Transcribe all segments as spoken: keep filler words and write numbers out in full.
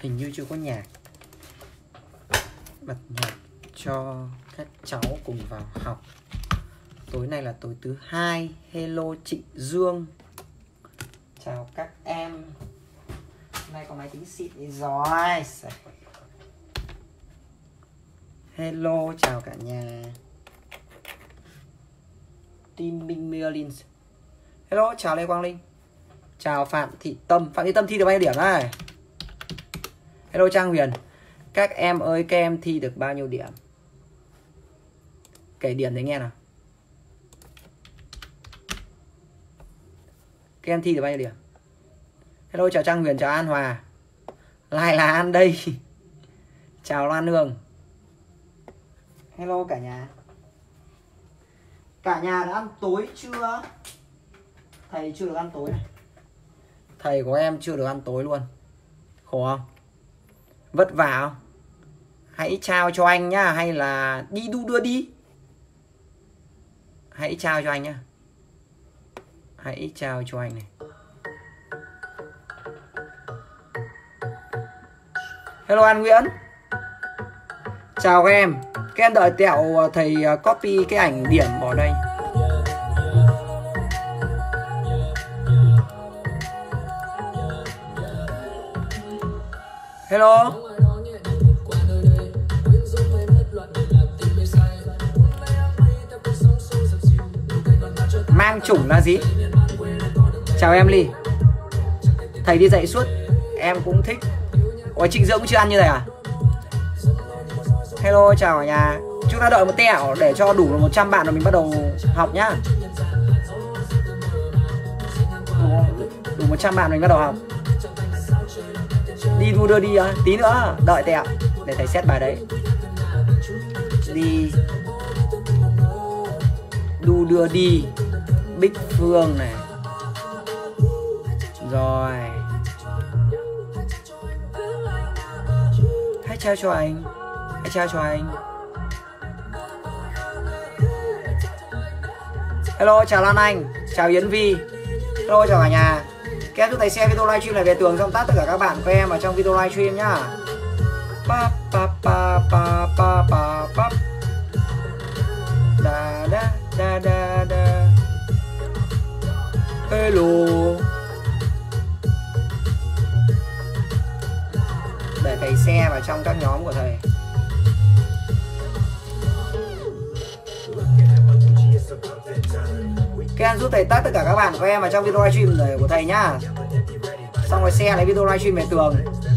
Hình như chưa có nhạc. Bật nhạc cho các cháu cùng vào học. Tối nay là tối thứ hai. Hello chị Dương. Chào các em. Hôm nay có máy tính xịn đi rồi. Hello, chào cả nhà. Team Minh Merlin. Hello, chào Lê Quang Linh. Chào Phạm Thị Tâm. Phạm Thị Tâm thi được bao nhiêu điểm đây? Hello Trang Huyền. Các em ơi, các em thi được bao nhiêu điểm? Kể điểm để nghe nào. Các em thi được bao nhiêu điểm? Hello, chào Trang Huyền, chào An Hòa. Lại là An đây. Chào Loan Hương. Hello cả nhà. Cả nhà đã ăn tối chưa? Thầy chưa được ăn tối này. Thầy của em chưa được ăn tối luôn. Khổ không? Vất vả không? Hãy trao cho anh nhá. Hay là đi đu đưa đi. Hãy trao cho anh nhá. Hãy trao cho anh này. Hello An Nguyễn. Chào các em. Các em đợi tẹo thầy copy cái ảnh điểm vào đây. Hello. Mang chủng là gì? Chào em Ly. Thầy đi dạy suốt. Em cũng thích. Ôi Trịnh Dương cũng chưa ăn như này à? Hello, chào cả nhà. Chúng ta đợi một tẹo để cho đủ một trăm bạn rồi mình bắt đầu học nhá. Đủ một trăm bạn rồi mình bắt đầu học. Đi đu đưa đi á, tí nữa đợi tẹo để thầy xét bài đấy. Đi đu đưa đi. Bích Phương này. Rồi. Hãy trao cho anh. Hãy trao cho anh. Hello, chào Lan Anh. Chào Yến Vi. Hello, chào cả nhà. Các em giúp thầy share video livestream này về tường, xong tắt tất cả các bạn của em vào trong video livestream nhá. Pa pa pa pa pa pa pa. Da da da da da. Hello. Để thầy share vào trong các nhóm của thầy. Các em giúp thầy tắt tất cả các bạn của em vào trong video livestream của thầy nhá. Xong rồi share lấy video livestream về tường.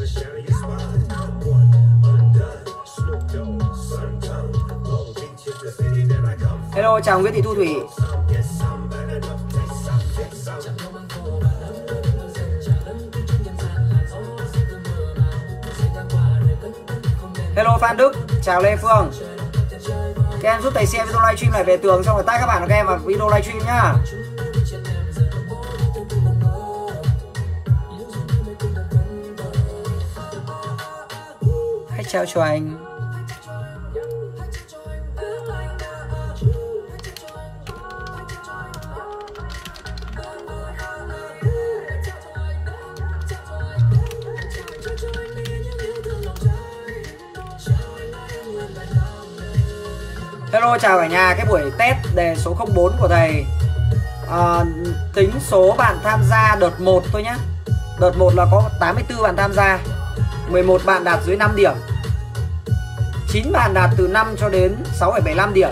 Hello, chào Nguyễn Thị Thu Thủy. Hello Phan Đức, chào Lê Phương. Các em giúp thầy share video livestream này về tường, xong rồi tag các bạn của các em vào video livestream nhá. Hãy trao cho anh. Hello, chào cả nhà. Cái buổi test đề số không bốn của thầy à, tính số bạn tham gia đợt một thôi nhé. Đợt một là có tám mươi tư bạn tham gia, mười một bạn đạt dưới năm điểm, chín bạn đạt từ năm cho đến sáu phẩy bảy mươi lăm điểm,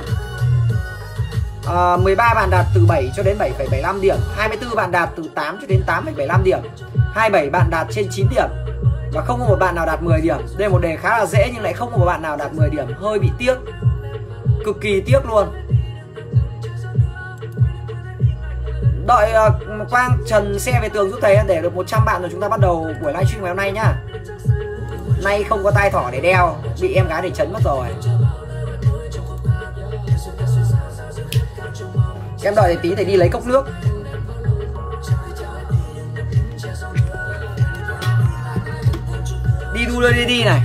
à, mười ba bạn đạt từ bảy cho đến bảy phẩy bảy mươi lăm điểm, hai mươi tư bạn đạt từ tám cho đến tám phẩy bảy mươi lăm điểm, hai mươi bảy bạn đạt trên chín điểm, và không có một bạn nào đạt mười điểm. Đây là một đề khá là dễ nhưng lại không có một bạn nào đạt mười điểm, hơi bị tiếc. Cực kỳ tiếc luôn. Đợi uh, Quang Trần xe về tường giúp thầy để được một trăm bạn rồi chúng ta bắt đầu buổi livestream ngày hôm nay nhá. Nay không có tai thỏ để đeo, bị em gái để chấn mất rồi. Em đợi tí thầy đi lấy cốc nước. Đi đu đưa đi đi này.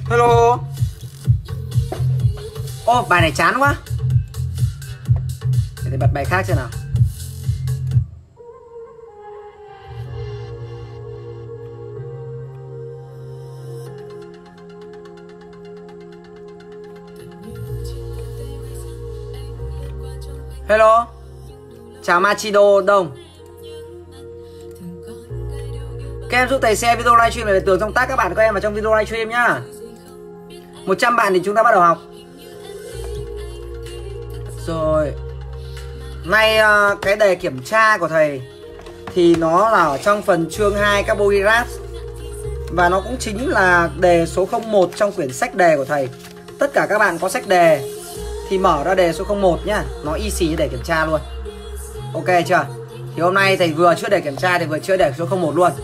Hello. Ô, bài này chán quá. Để bật bài khác xem nào. Hello. Chào Machido Đông. Các em giúp thầy share video livestream này để tường trong tác các bạn của em vào trong video livestream nhá. một trăm bạn thì chúng ta bắt đầu học. Rồi. Nay cái đề kiểm tra của thầy thì nó là ở trong phần chương hai carbohydrate. Và nó cũng chính là đề số không một trong quyển sách đề của thầy. Tất cả các bạn có sách đề thì mở ra đề số không một nhá. Nó easy để kiểm tra luôn. Ok chưa? Thì hôm nay thầy vừa chữa đề kiểm tra thì vừa chữa đề số không một luôn.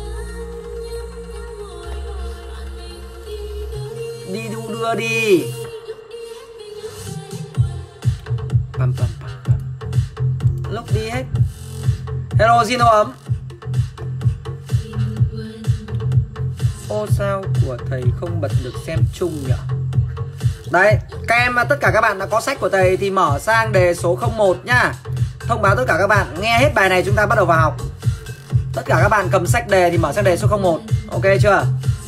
Đi đu đưa đi. Bầm, bầm, bầm, bầm. Lúc đi hết. Hello Zino ấm. Ô sao của thầy không bật được xem chung nhỉ? Đấy, các em tất cả các bạn đã có sách của thầy thì mở sang đề số không một nhá. Thông báo tất cả các bạn nghe hết bài này chúng ta bắt đầu vào học. Tất cả các bạn cầm sách đề thì mở sang đề số không một. Ok chưa?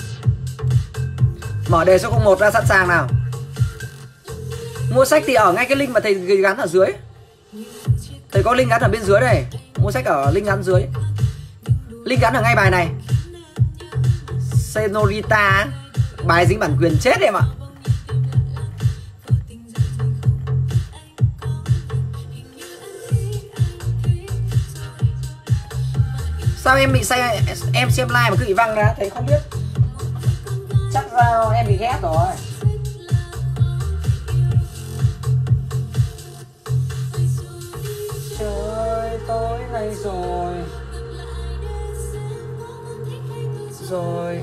Mở đề số không một ra sẵn sàng nào. Mua sách thì ở ngay cái link mà thầy gắn ở dưới. Thầy có link gắn ở bên dưới này. Mua sách ở link gắn dưới. Link gắn ở ngay bài này. Senorita. Bài dính bản quyền chết em ạ. Sao em bị say, em xem live mà cứ bị văng ra, thầy không biết. Chắc ra em bị ghét rồi. Trời tối nay rồi. Rồi.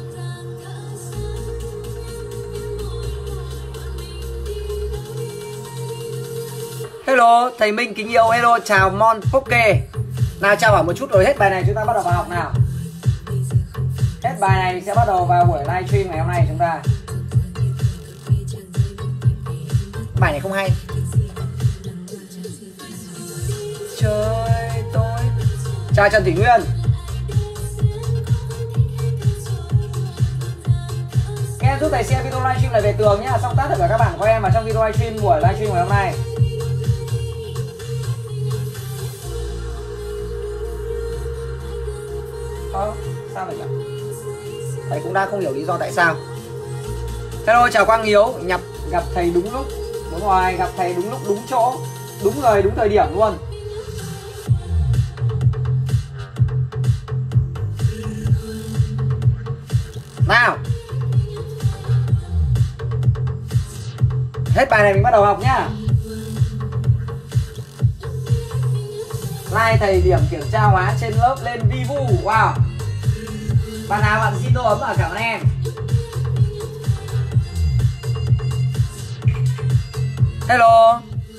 Hello, thầy Minh kính yêu. Hello, chào Mon Poke. Nào chào hỏi một chút rồi hết bài này chúng ta bắt đầu vào học nào. Hết bài này sẽ bắt đầu vào buổi livestream ngày hôm nay chúng ta. Bài này không hay. Trời tối. Chào Trần Thủy Nguyên. Các em giúp thầy xem video livestream này về tường nhá. Xong tác tất cả các bạn của em vào trong video livestream buổi livestream ngày hôm nay. Ờ, sao vậy nhỉ? Thầy cũng đang không hiểu lý do tại sao. Hello, chào Quang Hiếu. Nhập gặp thầy đúng lúc. Đúng rồi, gặp thầy đúng lúc, đúng chỗ. Đúng người, đúng thời điểm luôn. Nào. Hết bài này mình bắt đầu học nhá. Like thầy điểm kiểm tra hóa trên lớp lên Vivu. Wow. Bạn nào bạn Zino ấm à, cảm ơn em. Hello.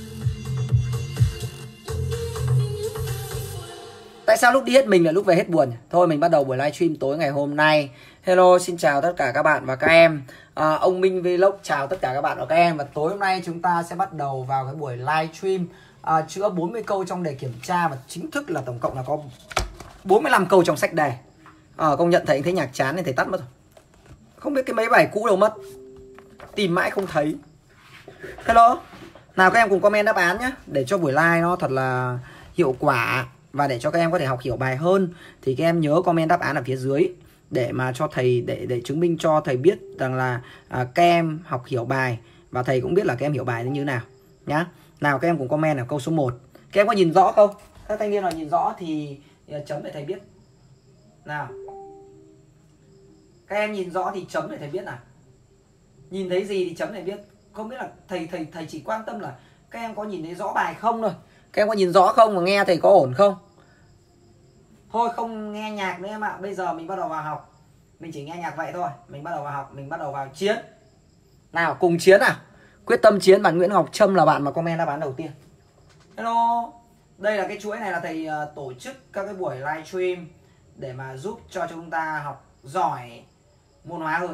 Tại sao lúc đi hết mình là lúc về hết buồn? Thôi mình bắt đầu buổi livestream tối ngày hôm nay. Hello, xin chào tất cả các bạn và các em. à, Ông Minh Vlog chào tất cả các bạn và các em. Và tối hôm nay chúng ta sẽ bắt đầu vào cái buổi livestream à, chữa bốn mươi câu trong đề kiểm tra. Và chính thức là tổng cộng là có bốn mươi lăm câu trong sách đề. à, Công nhận thầy thấy nhạc chán nên thầy tắt mất rồi. Không biết cái mấy bài cũ đâu mất. Tìm mãi không thấy. Hello. Nào các em cùng comment đáp án nhé. Để cho buổi live nó thật là hiệu quả. Và để cho các em có thể học hiểu bài hơn thì các em nhớ comment đáp án ở phía dưới. Để mà cho thầy, để, để chứng minh cho thầy biết rằng là à, các em học hiểu bài. Và thầy cũng biết là các em hiểu bài như thế nào nhá. Nào các em cùng comment ở câu số một. Các em có nhìn rõ không? Các thanh niên nào nhìn rõ thì chấm để thầy biết. Nào. Các em nhìn rõ thì chấm để thầy biết nào. Nhìn thấy gì thì chấm để biết. Không biết là thầy thầy thầy chỉ quan tâm là các em có nhìn thấy rõ bài không thôi. Các em có nhìn rõ không và nghe thầy có ổn không? Thôi không nghe nhạc nữa em ạ. Bây giờ mình bắt đầu vào học. Mình chỉ nghe nhạc vậy thôi. Mình bắt đầu vào học. Mình bắt đầu vào chiến. Nào cùng chiến nào. Quyết tâm chiến. Bạn Nguyễn Ngọc Trâm là bạn mà comment đáp án đầu tiên. Hello. Đây là cái chuỗi này là thầy uh, tổ chức các cái buổi livestream để mà giúp cho chúng ta học giỏi môn hóa hơn.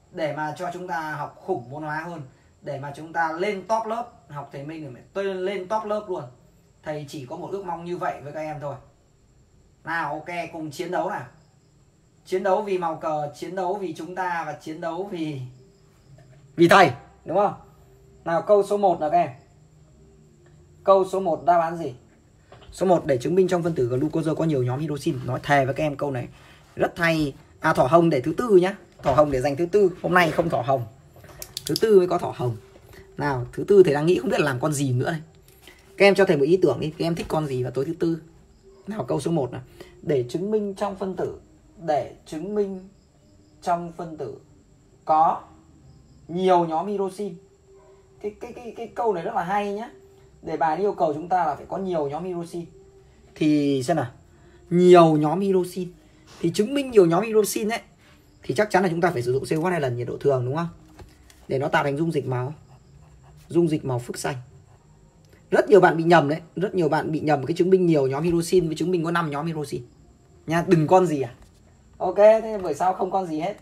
để mà cho chúng ta học khủng môn hóa hơn, để mà chúng ta lên top lớp. Học thầy Minh rồi tôi lên top lớp luôn. Thầy chỉ có một ước mong như vậy với các em thôi. Nào ok, cùng chiến đấu nào. Chiến đấu vì màu cờ, chiến đấu vì chúng ta, và chiến đấu vì vì thầy, đúng không? Nào câu số một nào các em. Câu số một đáp án gì? Số một, để chứng minh trong phân tử glucose có nhiều nhóm hydroxin. Nói thề với các em câu này rất hay. À, thỏ hồng để thứ tư nhá. Thỏ hồng để dành thứ tư. Hôm nay không thỏ hồng, thứ tư mới có thỏ hồng. Nào, thứ tư thầy đang nghĩ không biết là làm con gì nữa đây. Các em cho thầy một ý tưởng đi, các em thích con gì vào tối thứ tư. Nào câu số một nào. Để chứng minh trong phân tử, để chứng minh trong phân tử có nhiều nhóm hydroxin. Cái cái cái cái câu này rất là hay nhá. Để bài yêu cầu chúng ta là phải có nhiều nhóm hydroxin. Thì xem nào. Nhiều nhóm hydroxin. Thì chứng minh nhiều nhóm hydroxin ấy thì chắc chắn là chúng ta phải sử dụng xê ô hát hai lần nhiệt độ thường, đúng không? Để nó tạo thành dung dịch màu dung dịch màu phức xanh. Rất nhiều bạn bị nhầm đấy, rất nhiều bạn bị nhầm cái chứng minh nhiều nhóm hydroxin với chứng minh có năm nhóm hydroxin. Nha, đừng con gì à? Ok, thế buổi sau không con gì hết.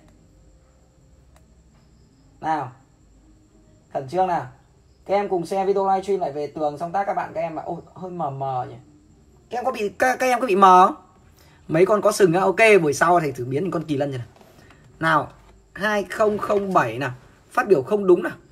Nào. Khẩn trương nào. Các em cùng share video livestream lại về tường, xong tác các bạn các em mà ôi hơi mờ mờ nhỉ. Các em có bị các, các em có bị mờ không? Mấy con có sừng á. Ok, buổi sau thầy thử biến thành con kỳ lân này. Nào, hai không không bảy nào. Phát biểu không đúng nào.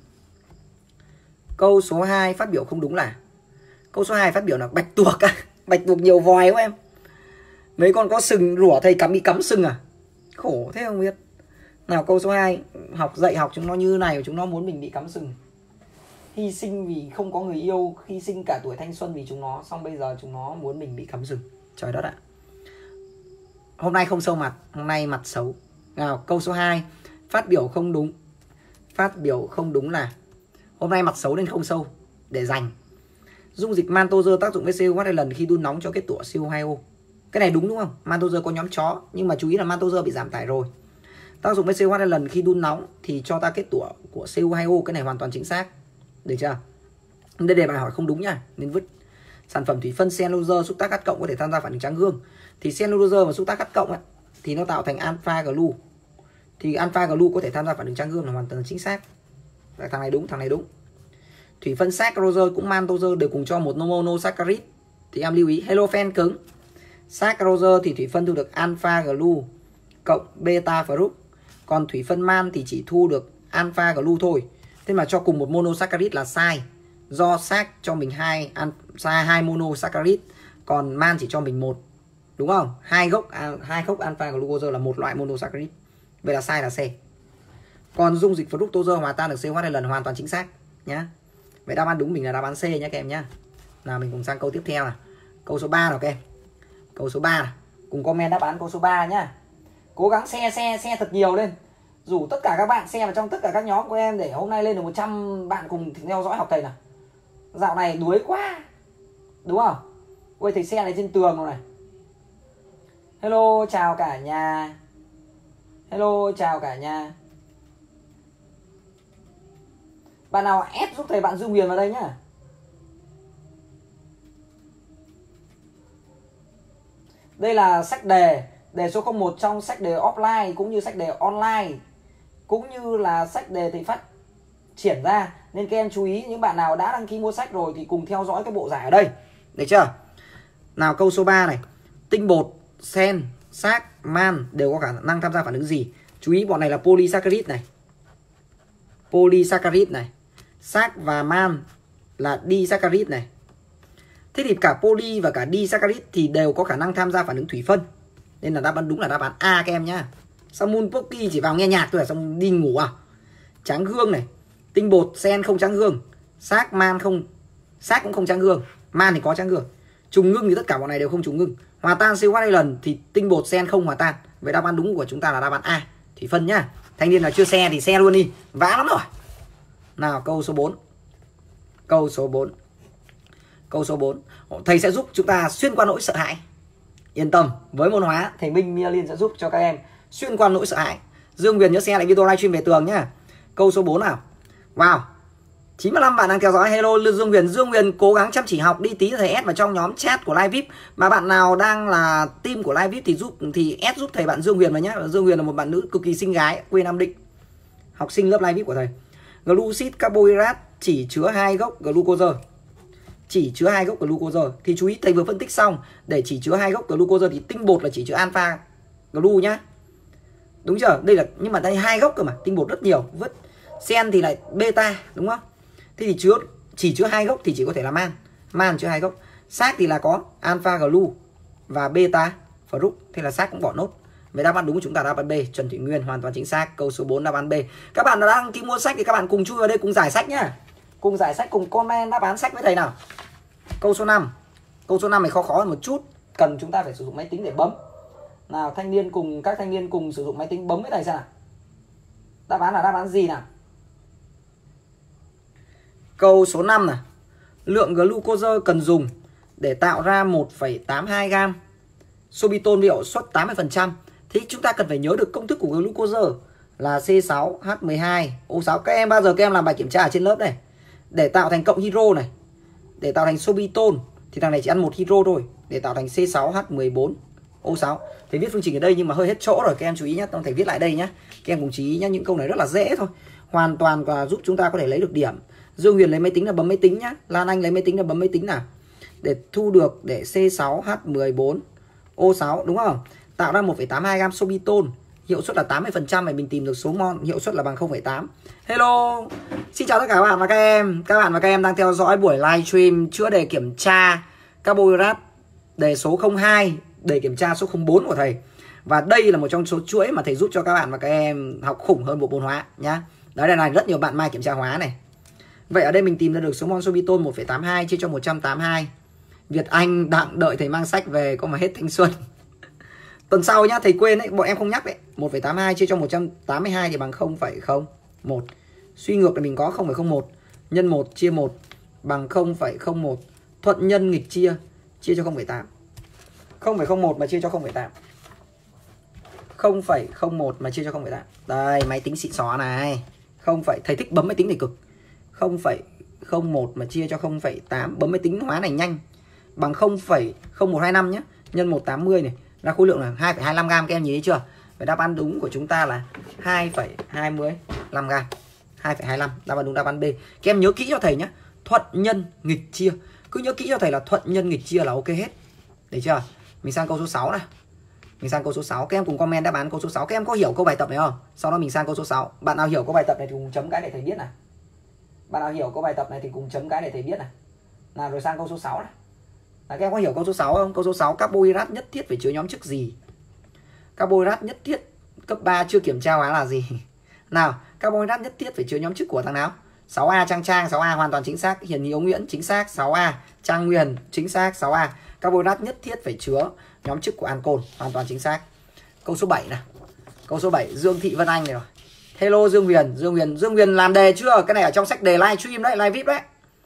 Câu số hai phát biểu không đúng là câu số hai phát biểu là bạch tuộc à? Bạch tuộc nhiều vòi không em? Mấy con có sừng rủa thầy cắm bị cắm sừng à? Khổ thế không biết. Nào câu số hai, học dạy học chúng nó như này, chúng nó muốn mình bị cắm sừng. Hy sinh vì không có người yêu, hy sinh cả tuổi thanh xuân vì chúng nó, xong bây giờ chúng nó muốn mình bị cắm sừng. Trời đất ạ. Hôm nay không sâu mặt, hôm nay mặt xấu. Nào câu số hai, phát biểu không đúng. Phát biểu không đúng là hôm nay mặt xấu nên không sâu, để dành. Dung dịch maltose tác dụng với xê ô hát hai lần khi đun nóng cho kết tủa xê o hai o. Cái này đúng đúng không? Maltose có nhóm chó, nhưng mà chú ý là maltose bị giảm tải rồi. Tác dụng với xê ô hát hai lần khi đun nóng thì cho ta kết tủa của xê o hai o, cái này hoàn toàn chính xác. Được chưa? Đây đề bài hỏi không đúng nha, nên vứt. Sản phẩm thủy phân cellulose xúc tác H cộng có thể tham gia phản ứng tráng gương. Thì cellulose và xúc tác H cộng ấy, thì nó tạo thành alpha glu. Thì alpha glu có thể tham gia phản ứng tráng gương là hoàn toàn chính xác. Thằng này đúng, thằng này đúng. Thủy phân saccharose cũng maltose đều cùng cho một monosaccharide. Thì em lưu ý halofen cứng. Saccharose thì thủy phân thu được alpha glu cộng beta fruct. Còn thủy phân man thì chỉ thu được alpha glu thôi. Thế mà cho cùng một monosaccharide là sai. Do sac cho mình hai sai hai monosaccharide, còn man chỉ cho mình một. Đúng không? Hai gốc hai gốc alpha glucose là một loại monosaccharide. Vậy là sai là C. Còn dung dịch fructose hòa tan được xê ô hát hai lần hoàn toàn chính xác nhá. Vậy đáp án đúng mình là đáp án C nhá các em nhá. Nào mình cùng sang câu tiếp theo nào. Câu số ba nào các em. Câu số ba nào. Cùng comment đáp án câu số ba nhá. Cố gắng share share share thật nhiều lên. Rủ tất cả các bạn share vào trong tất cả các nhóm của em để hôm nay lên được một trăm bạn cùng theo dõi học thầy nào. Dạo này đuối quá. Đúng không? Ôi thầy share này trên tường rồi này. Hello chào cả nhà. Hello chào cả nhà. Bạn nào ép giúp thầy bạn Dương Huyền vào đây nhá. Đây là sách đề, đề số không một trong sách đề offline cũng như sách đề online, cũng như là sách đề thầy phát triển ra. Nên các em chú ý, những bạn nào đã đăng ký mua sách rồi thì cùng theo dõi cái bộ giải ở đây. Được chưa? Nào câu số ba này. Tinh bột, sen, xác, man đều có khả năng tham gia phản ứng gì? Chú ý bọn này là polysaccharide này. Polysaccharide này. Xác và man là disaccharide này. Thế thì cả poly và cả disaccharide thì đều có khả năng tham gia phản ứng thủy phân. Nên là đáp án đúng là đáp án A các em nhá. Sao Moon Pocky chỉ vào nghe nhạc thôi à, xong đi ngủ à? Tráng gương này. Tinh bột, sen không tráng gương. Xác, man không. Xác cũng không tráng gương. Man thì có tráng gương. Trùng ngưng thì tất cả bọn này đều không trùng ngưng. Hòa tan xê ô hát hai lần thì tinh bột, sen không hòa tan. Vậy đáp án đúng của chúng ta là đáp án A, thủy phân nhá. Thanh niên là chưa xe thì xe luôn đi, vã lắm rồi. Nào câu số bốn. Câu số bốn. Câu số bốn. Thầy sẽ giúp chúng ta xuyên qua nỗi sợ hãi. Yên tâm, với môn hóa thầy Minh Mia Liên sẽ giúp cho các em xuyên qua nỗi sợ hãi. Dương Huyền nhớ share lại video livestream về tường nhá. Câu số bốn nào. Wow, chín mươi lăm bạn đang theo dõi. Hello Dương Huyền. Dương Huyền cố gắng chăm chỉ học đi, tí thầy add vào trong nhóm chat của Live vi ai pi. Mà bạn nào đang là team của Live vi ai pi thì giúp thì add giúp thầy bạn Dương Huyền vào nhé. Dương Huyền là một bạn nữ cực kỳ xinh gái, quê Nam Định. học sinh lớp live vê i pê của thầy. Glucid carbohydrate chỉ chứa hai gốc glucose. Chỉ chứa hai gốc glucose thì chú ý thầy vừa phân tích xong, để chỉ chứa hai gốc glucose thì tinh bột là chỉ chứa alpha glu nhá. Đúng chưa? Đây là nhưng mà đây hai gốc cơ mà, tinh bột rất nhiều, vứt. Sen thì lại beta đúng không? Thế thì chứa chỉ chứa hai gốc thì chỉ có thể là man. Man chứa hai gốc. Xác thì là có alpha glu và beta fruct, thế là xác cũng bỏ nốt. Vậy đáp án đúng của chúng ta đáp án B, Trần Thị Nguyên hoàn toàn chính xác. Câu số bốn đáp án B. Các bạn đã đăng ký mua sách thì các bạn cùng chui vào đây cùng giải sách nhá. Cùng giải sách, cùng comment đáp án sách với thầy nào. Câu số năm. Câu số năm này khó khó hơn một chút, cần chúng ta phải sử dụng máy tính để bấm. Nào, thanh niên cùng các thanh niên cùng sử dụng máy tính bấm với thầy xem nào. Đáp án là đáp án gì nào? Câu số năm này. Lượng glucose cần dùng để tạo ra một phẩy tám hai gam sorbitol với hiệu suất tám mươi phần trăm. Thì chúng ta cần phải nhớ được công thức của glucose là C sáu H mười hai O sáu. Các em bao giờ các em làm bài kiểm tra ở trên lớp này, để tạo thành cộng hydro này, để tạo thành sorbitol thì thằng này chỉ ăn một hydro thôi, để tạo thành C sáu H mười bốn O sáu. Thầy viết phương trình ở đây nhưng mà hơi hết chỗ rồi, các em chú ý nhé. Thầy viết lại đây nhé, các em cùng chú ý nhé. Những câu này rất là dễ thôi, hoàn toàn và giúp chúng ta có thể lấy được điểm. Dương Huyền lấy máy tính là bấm máy tính nhá, Lan Anh lấy máy tính là bấm máy tính nào, để thu được để C sáu H mười bốn O sáu đúng không? Tạo ra một phẩy tám hai gam sorbitol, hiệu suất là tám mươi phần trăm, và mình tìm được số mol hiệu suất là bằng không phẩy tám. Hello, xin chào tất cả các bạn và các em. Các bạn và các em đang theo dõi buổi livestream chữa đề kiểm tra carbohydrate đề số không hai, đề kiểm tra số không bốn của thầy. Và đây là một trong số chuỗi mà thầy giúp cho các bạn và các em học khủng hơn bộ môn hóa nhá. Đấy, đây này, rất nhiều bạn mai kiểm tra hóa này. Vậy ở đây mình tìm ra được số mol sorbitol một phẩy tám hai chia cho một trăm tám mươi hai. Việt Anh đang đợi thầy mang sách về, có mà hết thanh xuân. Tuần sau nhá, thầy quên đấy, bọn em không nhắc đấy. một phẩy tám hai chia cho một trăm tám mươi hai thì bằng không phẩy không một. Suy ngược là mình có không phẩy không một nhân một chia một bằng không phẩy không một. Thuận nhân nghịch chia, chia cho không phẩy tám. không phẩy không một mà chia cho không phẩy tám. không phẩy không một mà chia cho không phẩy tám. Đây, máy tính xịn xó này. không, thầy thích bấm máy tính này cực. không phẩy không một mà chia cho không phẩy tám, bấm máy tính hóa này nhanh. Bằng không phẩy không một hai năm nhé, nhân một trăm tám mươi này, ra khối lượng là hai phẩy hai mươi lăm gam, các em nhìn thấy chưa? Vậy đáp án đúng của chúng ta là hai phẩy hai mươi lăm gam. hai phẩy hai mươi lăm, đáp án đúng đáp án B. Các em nhớ kỹ cho thầy nhé. Thuận nhân nghịch chia. Cứ nhớ kỹ cho thầy là thuận nhân nghịch chia là ok hết. Được chưa? Mình sang câu số sáu này. Mình sang câu số sáu, các em cùng comment đáp án câu số sáu. Các em có hiểu câu bài tập này không? Sau đó mình sang câu số sáu. Bạn nào hiểu câu bài tập này thì cùng chấm cái để thầy biết này. Bạn nào hiểu câu bài tập này thì cùng chấm cái để thầy biết này. Nào, rồi sang câu số sáu này. À, các em có hiểu câu số sáu không? Câu số sáu, carbohydrate nhất thiết phải chứa nhóm chức gì? Carbohydrate nhất thiết cấp ba chưa kiểm tra hóa là gì? Nào, carbohydrate nhất thiết phải chứa nhóm chức của thằng nào? sáu A Trang Trang, sáu A hoàn toàn chính xác. Hiền Hiếu Nguyễn chính xác, sáu A. Trang Nguyên chính xác, sáu A. Carbohydrate nhất thiết phải chứa nhóm chức của ancol, hoàn toàn chính xác. Câu số bảy này. Câu số bảy, Dương Thị Vân Anh này rồi. Hello Dương Huyền, Dương Huyền, Dương Huyền làm đề chưa? Cái này ở trong sách đề livestream đấy, live vê i pê đấy.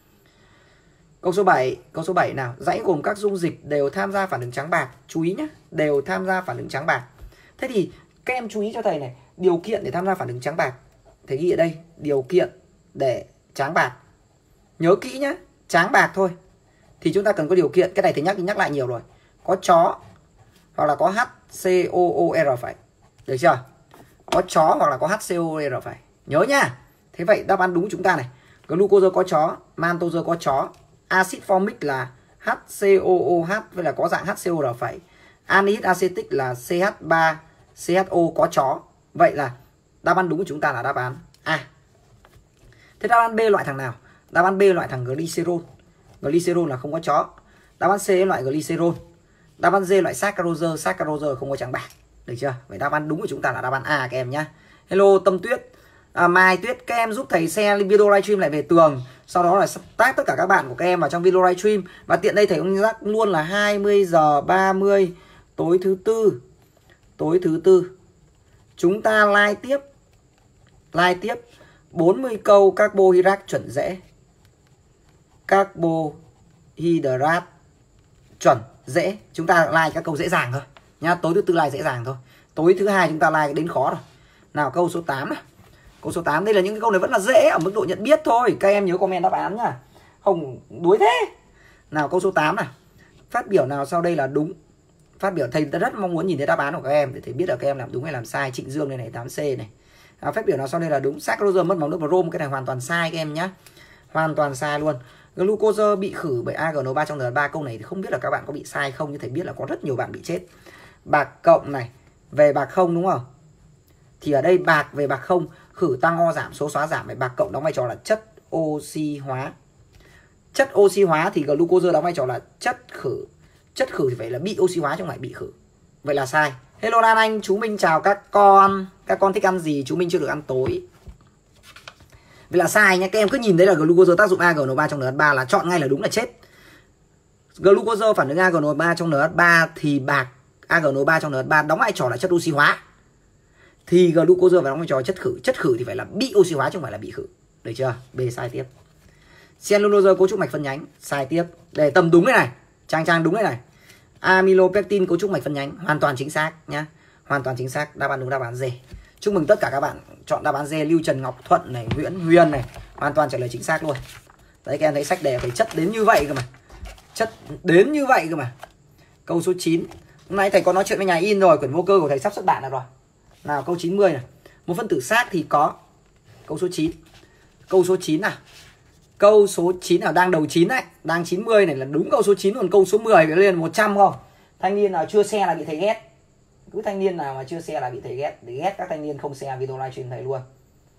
Câu số bảy, câu số bảy nào, dãy gồm các dung dịch đều tham gia phản ứng trắng bạc. Chú ý nhé, đều tham gia phản ứng trắng bạc. Thế thì các em chú ý cho thầy này, điều kiện để tham gia phản ứng trắng bạc. Thầy ghi ở đây, điều kiện để trắng bạc. Nhớ kỹ nhé, trắng bạc thôi. Thì chúng ta cần có điều kiện, cái này thầy nhắc nhắc lại nhiều rồi. Có chó hoặc là có hát xê o o rờ phải. Được chưa? Có chó hoặc là có hát xê o o rờ phải. Nhớ nha. Thế vậy đáp án đúng chúng ta này. Glucose có chó, maltose có chó, acid formic là hát xê o o hát với là có dạng hát xê o rờ phải. Anhydride acetic là xê hát ba xê hát o có chó. Vậy là đáp án đúng của chúng ta là đáp án A. Thế đáp án B loại thằng nào? Đáp án B loại thằng glycerol. Glycerol là không có chó. Đáp án C loại glycerol. Đáp án D loại saccharose, saccharose không có trắng bạc. Được chưa? Vậy đáp án đúng của chúng ta là đáp án A các em nhé. Hello Tâm Tuyết, à, Mai Tuyết, các em giúp thầy share video livestream lại về tường. Sau đó là tag tất cả các bạn của các em vào trong video livestream. Và tiện đây thầy cũng nhắc luôn là hai mươi giờ ba mươi tối thứ tư. Tối thứ tư chúng ta live tiếp. Live tiếp bốn mươi câu carbohydrate chuẩn dễ. Carbohydrate chuẩn dễ. Chúng ta like các câu dễ dàng thôi nhá. Tối thứ tư like dễ dàng thôi. Tối thứ hai chúng ta like đến khó rồi. Nào câu số tám này. Câu số tám, đây là những cái câu này vẫn là dễ ở mức độ nhận biết thôi. Các em nhớ comment đáp án nhá. Không đuối thế. Nào câu số tám này. Phát biểu nào sau đây là đúng? Phát biểu thầy rất mong muốn nhìn thấy đáp án của các em để thầy biết là các em làm đúng hay làm sai. Trịnh Dương đây này, tám C này. À, phép biểu nào sau đây là đúng? Saccharose mất máu nước và brom, cái này hoàn toàn sai các em nhá. Hoàn toàn sai luôn. Glucose bị khử bởi a giê en o ba trong en hát ba. Câu này thì không biết là các bạn có bị sai không, nhưng thầy biết là có rất nhiều bạn bị chết. Bạc cộng này về bạc không đúng không? Thì ở đây bạc về bạc không, khử tăng O giảm, số xóa giảm, bạc cộng đóng vai trò là chất oxy hóa. Chất oxy hóa thì glucose đóng vai trò là chất khử. Chất khử thì phải là bị oxy hóa chứ không phải bị khử. Vậy là sai. Hello Lan Anh, chú Minh chào các con. Các con thích ăn gì? Chú Minh chưa được ăn tối. Vậy là sai nhé. Các em cứ nhìn thấy là glucose tác dụng a giê en o ba trong en hát ba là chọn ngay là đúng là chết. Glucose phản ứng a giê en o ba trong en hát ba thì bạc a giê en o ba trong en hát ba đóng vai trò là chất oxy hóa. Thì glucose phải đóng vai trò chất khử. Chất khử thì phải là bị oxy hóa chứ không phải là bị khử. Được chưa? B sai tiếp. Cellulose cấu trúc mạch phân nhánh, sai tiếp. Để tầm đúng đây này. Trang trang đúng đây này. Amylopectin cấu trúc mạch phân nhánh, hoàn toàn chính xác nhá. Hoàn toàn chính xác, đáp án đúng đáp án D. Chúc mừng tất cả các bạn chọn đáp án D. Lưu Trần Ngọc Thuận này, Nguyễn Huyền này, hoàn toàn trả lời chính xác luôn. Đấy, các em thấy sách đề phải chất đến như vậy cơ mà. Chất đến như vậy cơ mà. Câu số chín. Hôm nay thầy có nói chuyện với nhà in rồi, quyển vô cơ của thầy sắp xuất bản rồi. Nào câu chín mươi này. Một phân tử xác thì có. Câu số chín. Câu số chín nào. Câu số chín nào đang đầu chín đấy, đang chín mươi này là đúng câu số chín, còn câu số mười phải lên một trăm không? Thanh niên nào chưa xe là bị thầy ghét. Cứ thanh niên nào mà chưa xe là bị thầy ghét, để ghét các thanh niên không xe video livestream thầy luôn.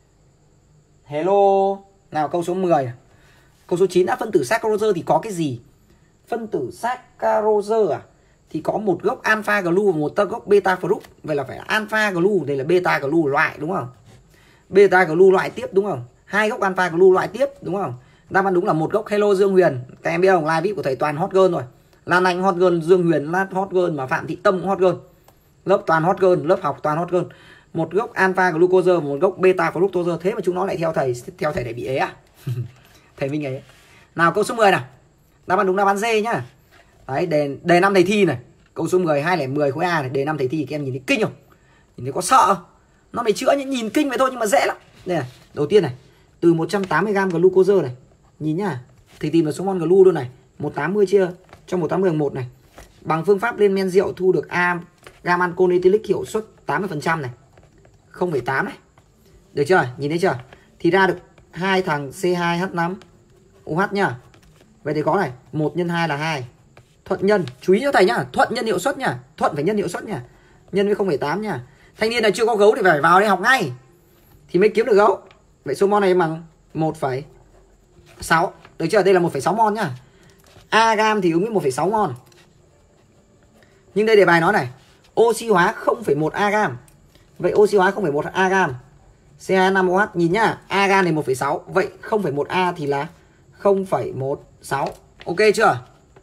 Hello. Nào câu số mười này. Câu số chín đã phân tử saccharose thì có cái gì? Phân tử saccharose à? Thì có một gốc alpha glu và một gốc beta fruct. Vậy là phải là alpha glu, đây là beta glu loại đúng không? Beta glu loại tiếp đúng không? Hai gốc alpha glu loại tiếp đúng không? Đáp án đúng là một gốc. Hello Dương Huyền. Các em biết không? Live vê i pê của thầy toàn hot girl rồi. Lan Anh hot girl, Dương Huyền lát hot girl, mà Phạm Thị Tâm hot girl. Lớp toàn hot girl, lớp học toàn hot girl. Một gốc alpha glucose và một gốc beta fructose. Thế mà chúng nó lại theo thầy, theo thầy để bị ế à? Thầy Minh ấy. Nào câu số mười nào. Đáp án đúng đáp án D nhá. Đấy, đề đề năm thầy thi này. Câu số mười, hai không một khối A này, đề năm thầy thi, các em nhìn thấy kinh không? Nhìn thấy có sợ không? Nó để chữa những nhìn kinh vậy thôi nhưng mà dễ lắm. Đây này, đầu tiên này, từ một trăm tám mươi gam glucose này. Nhìn nhá. Thầy tìm là số mol glu luôn này. một trăm tám mươi chia cho một trăm tám mươi bằng một này. Bằng phương pháp lên men rượu thu được A gam ancol ethylic hiệu suất tám mươi phần trăm này. không phẩy tám này. Được chưa? Nhìn thấy chưa? Thì ra được hai thằng C hai H năm O H nhá. Vậy thì có này, một nhân hai là hai. Thuận nhân, chú ý cho thầy nhá, thuận nhân hiệu suất nhá, thuận phải nhân hiệu suất nhá. Nhân với không phẩy tám nhá. Thanh niên này chưa có gấu thì phải vào đây học ngay thì mới kiếm được gấu. Vậy số mol này bằng một phẩy sáu. Được chưa? Đây là một phẩy sáu mol nhá. A gam thì ứng với một phẩy sáu mol. Nhưng đây đề bài nói này, oxy hóa không phẩy một A gam. Vậy oxy hóa không phẩy một A gam. C hai năm O H nhìn nhá, A gam này một phẩy sáu, vậy không phẩy một A thì là không phẩy một sáu. Ok chưa?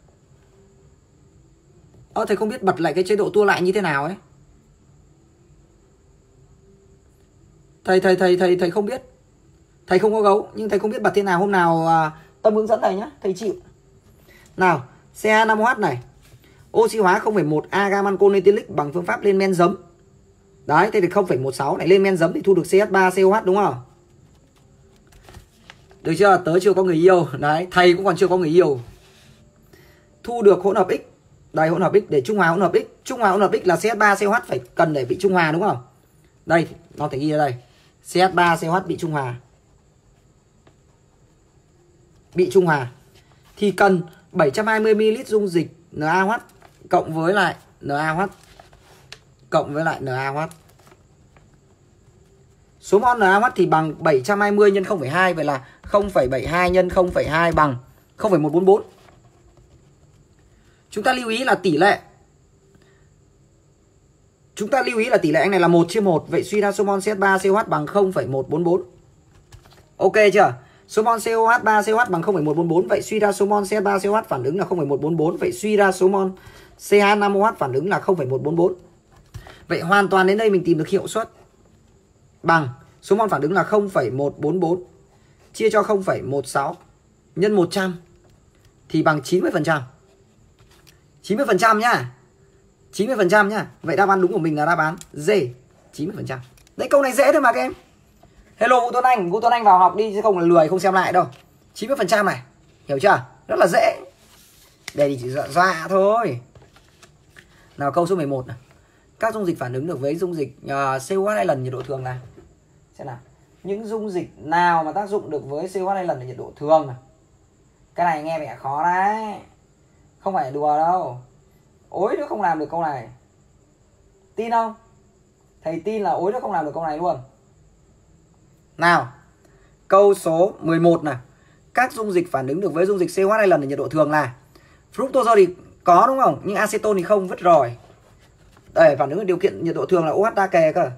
Ơ thầy không biết bật lại cái chế độ tua lại như thế nào ấy. Thầy thầy thầy thầy thầy không biết. Thầy không có gấu nhưng thầy không biết bật thế nào. Hôm nào à, Tâm hướng dẫn thầy nhá, thầy chịu. Nào, C hai năm O H này. Oxy hóa không phẩy một A gam ancol ethylic bằng phương pháp lên men giấm. Đấy, thế thì không phẩy một sáu này lên men giấm thì thu được C H ba C O H đúng không? Được chưa? Tớ chưa có người yêu. Đấy, thầy cũng còn chưa có người yêu. Thu được hỗn hợp X. Đây hỗn hợp X để trung hòa hỗn hợp X. Trung hòa hỗn hợp X là C H ba C O H phải cần để bị trung hòa đúng không? Đây, nó phải ghi ở đây. C H ba C O H bị trung hòa. Bị trung hòa thì cần bảy trăm hai mươi mi li lít dung dịch NaOH cộng với lại NaOH cộng với lại NaOH. Số mol NaOH thì bằng bảy trăm hai mươi nhân không phẩy hai, vậy là không phẩy bảy hai nhân không phẩy hai bằng không phẩy một bốn bốn. Chúng ta lưu ý là tỷ lệ Chúng ta lưu ý là tỷ lệ anh này là một chia một, vậy suy ra số mol C H ba C O H bằng không phẩy một bốn bốn. Ok chưa? Số mol C O H ba C O H bằng không phẩy một bốn bốn, vậy suy ra số mol C H ba C O H phản ứng là không phẩy một bốn bốn, vậy suy ra số mol C hai năm O H phản ứng là không phẩy một bốn bốn. Vậy hoàn toàn đến đây mình tìm được hiệu suất bằng số mol phản ứng là không phẩy một bốn bốn chia cho không phẩy một sáu nhân một trăm thì bằng chín mươi phần trăm. chín mươi phần trăm nhá. chín mươi phần trăm nhá. Vậy đáp án đúng của mình là đáp án D, chín mươi phần trăm. Đấy, câu này dễ thôi mà các em. Hello Vũ Tuấn Anh, Vũ Tuấn Anh vào học đi chứ không là lười không xem lại đâu. chín mươi phần trăm này, hiểu chưa? Rất là dễ. Đây thì chỉ dọa, dọa thôi. Nào câu số mười một này. Các dung dịch phản ứng được với dung dịch uh, C O H hai lần nhiệt độ thường là Xem nào. Những dung dịch nào mà tác dụng được với xê o hát hai lần ở nhiệt độ thường này. Cái này nghe vẻ khó đấy. Không phải đùa đâu. Ối nó không làm được câu này. Tin không? Thầy tin là ối nó không làm được câu này luôn. Nào. Câu số mười một này. Các dung dịch phản ứng được với dung dịch xê o hát hai lần ở nhiệt độ thường là fructose thì có đúng không? Nhưng acetone thì không, vứt rồi. Đây, phản ứng ở điều kiện nhiệt độ thường là OH đa kề cơ.